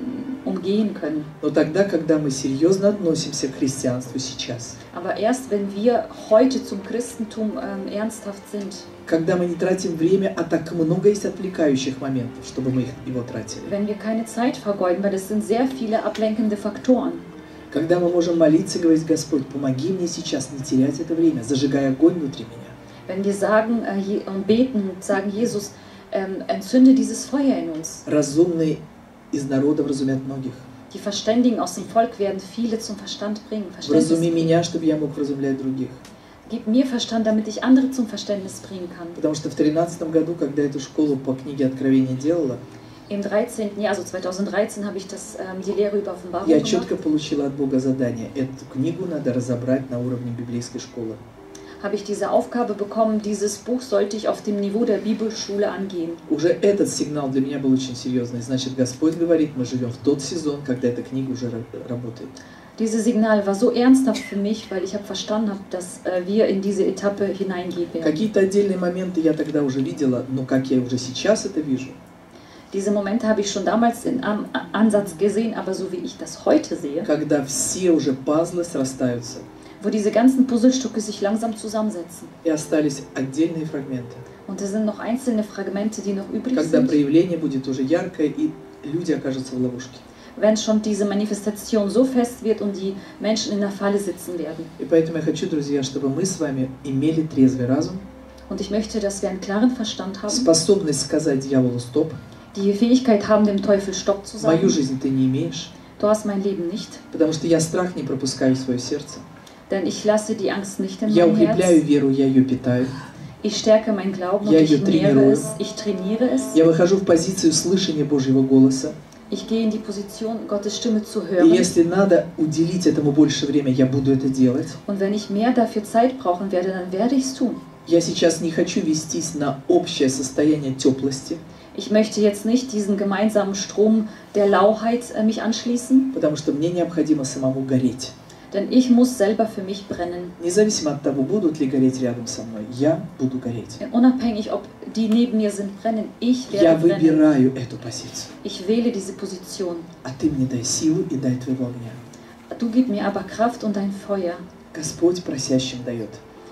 umgehen können. Но тогда, когда мы серьезно относимся к христианству сейчас, Aber erst wenn wir heute zum Christentum ernsthaft sind, когда мы не тратим время, а так много есть отвлекающих моментов, чтобы мы его тратили, wenn wir keine Zeit vergeuden, weil es sind sehr viele ablenkende Faktoren. когда мы можем молиться и говорить, Господь, помоги мне сейчас не терять это время, зажигай огонь внутри меня. Wenn wir sagen und beten und sagen, Jesus, entzünde dieses Feuer in uns. Разумные из народа вразумят многих. Die Verständigen aus dem Volk werden viele zum Verstand bringen. Вразуми Verständnis меня, чтобы я мог вразумлять других. Gib mir Verstand, damit ich andere zum Verständnis bringen kann. Потому что в 2013 году, когда эту школу по книге Откровения делала, Im 13. Jahr, also 2013, habe ich die Lehre über Offenbarung я gemacht. четко получила от Бога задание. Эту книгу надо разобрать на уровне библейской школы. Habe ich diese Aufgabe bekommen, dieses Buch sollte ich auf dem Niveau der Bibelschule angehen. Уже этот сигнал для меня был очень серьезный. Значит, Господь говорит, мы живем в тот сезон, когда эта книга уже работает. Dieses Signal war so ernsthaft für mich, weil ich habe verstanden, dass wir in diese Etappe hineingehen werden. Какие-то отдельные моменты я тогда уже видела, но как я уже сейчас это вижу, Diese Momente habe ich schon damals in Ansatz gesehen, aber so wie ich das heute sehe, когда все уже пазлы срастаются, wo diese ganzen Puzzlestücke sich langsam zusammensetzen. и остались отдельные фрагменты. Und es sind noch einzelne Fragmente, die noch übrig Когда sind. проявление будет уже яркое, и люди окажутся в ловушке. Wenn schon diese Manifestation so fest wird und die Menschen in der Falle sitzen werden. И поэтому я хочу, друзья, чтобы мы с вами имели трезвый разум, Und ich möchte, dass wir einen klaren Verstand haben, способность сказать дьяволу «стоп», die Fähigkeit haben, dem Teufel Stopp zu sagen. мою жизнь ты не имеешь, Du hast mein Leben nicht, потому что я страх не пропускаю в свое сердце. denn ich lasse die Angst nicht in Я mein укрепляю Herz. веру, я ее питаю. Ich stärke meinen Glauben und Я ich ее nähere тренирую. es, ich trainiere es. Я выхожу в позицию слышания Божьего голоса. Ich gehe in die Position, Gottes Stimme zu И hören. если надо уделить этому больше времени, я буду это делать. Und wenn ich mehr dafür Zeit brauchen werde, dann werde ich es tun. Я сейчас не хочу вестись на общее состояние теплости, Ich möchte jetzt nicht diesen gemeinsamen Strom der Lauheit mich anschließen, потому что мне необходимо самому гореть. denn ich muss selber für mich brennen. Независимо от того, будут ли гореть рядом со мной, я буду гореть. Unabhängig, ob die neben mir sind, brennen. Ich Я werde brennen. выбираю эту позицию. Ich wähle diese Position. А ты мне дай силу и дай твоего огня. Du gib mir aber Kraft und dein Feuer. Господь просящим дает.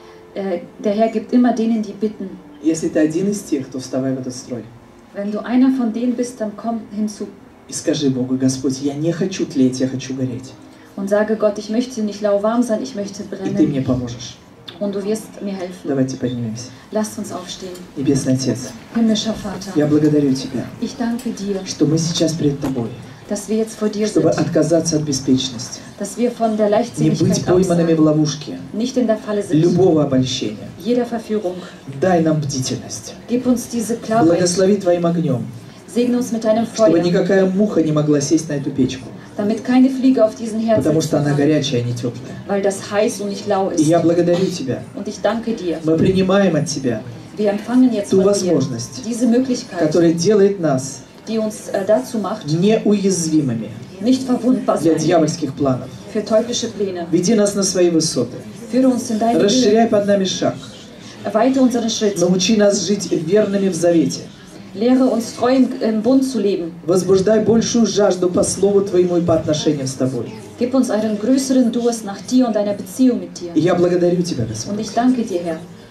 Der Herr gibt immer denen, die bitten. Если ты один из тех, то вставай в этот строй. Wenn du einer von denen bist, dann komm hinzu И скажи Богу, Господь, я не хочу тлеть, я хочу гореть. und sage Gott, ich möchte nicht lauwarm sein, ich möchte И ты brennen мне поможешь. und du wirst mir helfen. Давайте поднимемся. Lasst uns aufstehen. Небесный Отец, Himmlischer Vater, я благодарю Тебя, ich danke dir, что мы сейчас перед Тобой, dass wir jetzt vor dir чтобы sind, отказаться от беспечности, dass wir von der не быть Leichtseligkeit пойманными в absagen, ловушке nicht in der Falle sind, любого обольщения. jeder Verführung. Дай нам бдительность. Gib uns diese Klarheit, Благослови Твоим огнем, segne uns mit deinem чтобы Feuer, никакая муха не могла сесть на эту печку, damit keine Fliege auf diesen Herz потому что sitzen она kann, горячая, а не теплая. weil das heiß und nicht lau И ist. я благодарю Тебя. Und ich danke dir. Мы принимаем от Тебя Wir empfangen jetzt ту von dir возможность, diese Möglichkeit, которая делает нас die uns dazu macht, неуязвимыми nicht verwundbar для sein дьявольских планов. für teuflische Pläne. Веди нас на свои высоты. Führe uns in deine Höhe, Расширяй под нами шаг. erweite unseren Schritt, Научи нас жить верными в завете. lehre uns treu im Bund zu leben. Возбуждай большую жажду по Слову Твоему и по отношениям с Тобой. Gib uns einen größeren Durst nach dir und deiner Beziehung mit dir. И я благодарю Тебя, Und Господь, ich danke dir, Herr,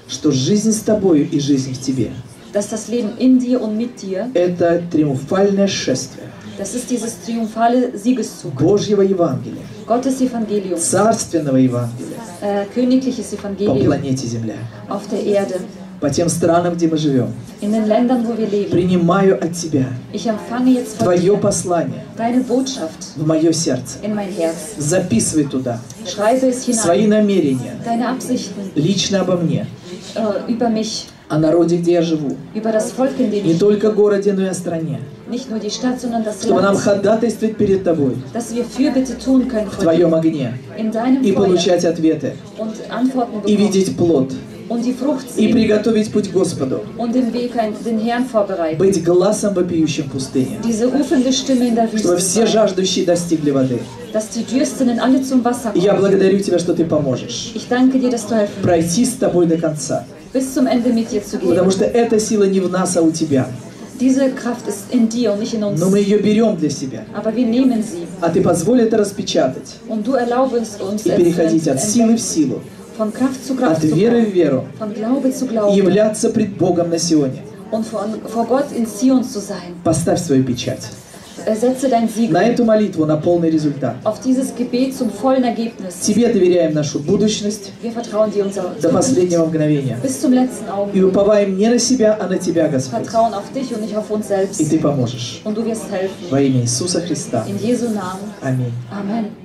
что жизнь с тобою и жизнь в тебе dass das Leben in dir und mit dir, – это триумфальное шествие das ist dieses triumphale Siegeszug, Божьего Евангелия, Gottes Evangelium, царственного Евангелия königliches по Evangelium планете Земля, auf der Erde, по тем странам, где мы живем. in den Ländern, wo wir leben. Принимаю от Тебя Ich empfange jetzt von Твое dir послание deine Botschaft в мое сердце. in mein Herz. Записывай туда Schreibe es свои hinein, намерения deine Absichten лично обо мне, über mich, о народе, где я живу. über das Volk, in dem Не ich только городе, но и о стране. nicht nur die Stadt, sondern das Чтобы нам Land, ходатайствовать перед Тобой dass wir Fürbitte tun können в vor Твоем dir, огне in deinem и Feuer получать ответы, und Antworten и bekommen видеть плод, und die Frucht и sehen приготовить путь Господу, und den Weg den Herrn vorbereiten. быть глазом вопиющим в пустыне, Diese rufende Stimme in der чтобы Wüste все sein, жаждущие достигли воды. dass die Dürstenden alle zum Wasser И я kommen. благодарю Тебя, что Ты поможешь Ich danke dir, dass du helfen пройти с Тобой до конца, bis zum Ende mit dir zu потому gehen. что эта сила не в нас, а у Тебя. Diese Kraft ist in dir und nicht in uns, Но мы ее берем для себя, aber wir nehmen sie. а Ты позволь это распечатать Und du erlaubst uns и переходить от силы в силу, von Kraft zu от Kraft zu веры в kommen, веру von Glaube zu и Glauben являться пред Богом на Сионе. und vor Gott in Zion zu sein. Поставь свою печать Setze dein Siegel на эту молитву, на полный результат. auf dieses Gebet zum vollen Ergebnis. Тебе доверяем нашу будущность Wir vertrauen dir unser до последнего мгновения. bis zum letzten И Augenblick. уповаем не на себя, а на Тебя, Господь. Vertrauen auf dich und nicht auf uns selbst. И Ты поможешь. Und du wirst helfen. Во имя Иисуса Христа. In Jesu Namen. Аминь. Amen.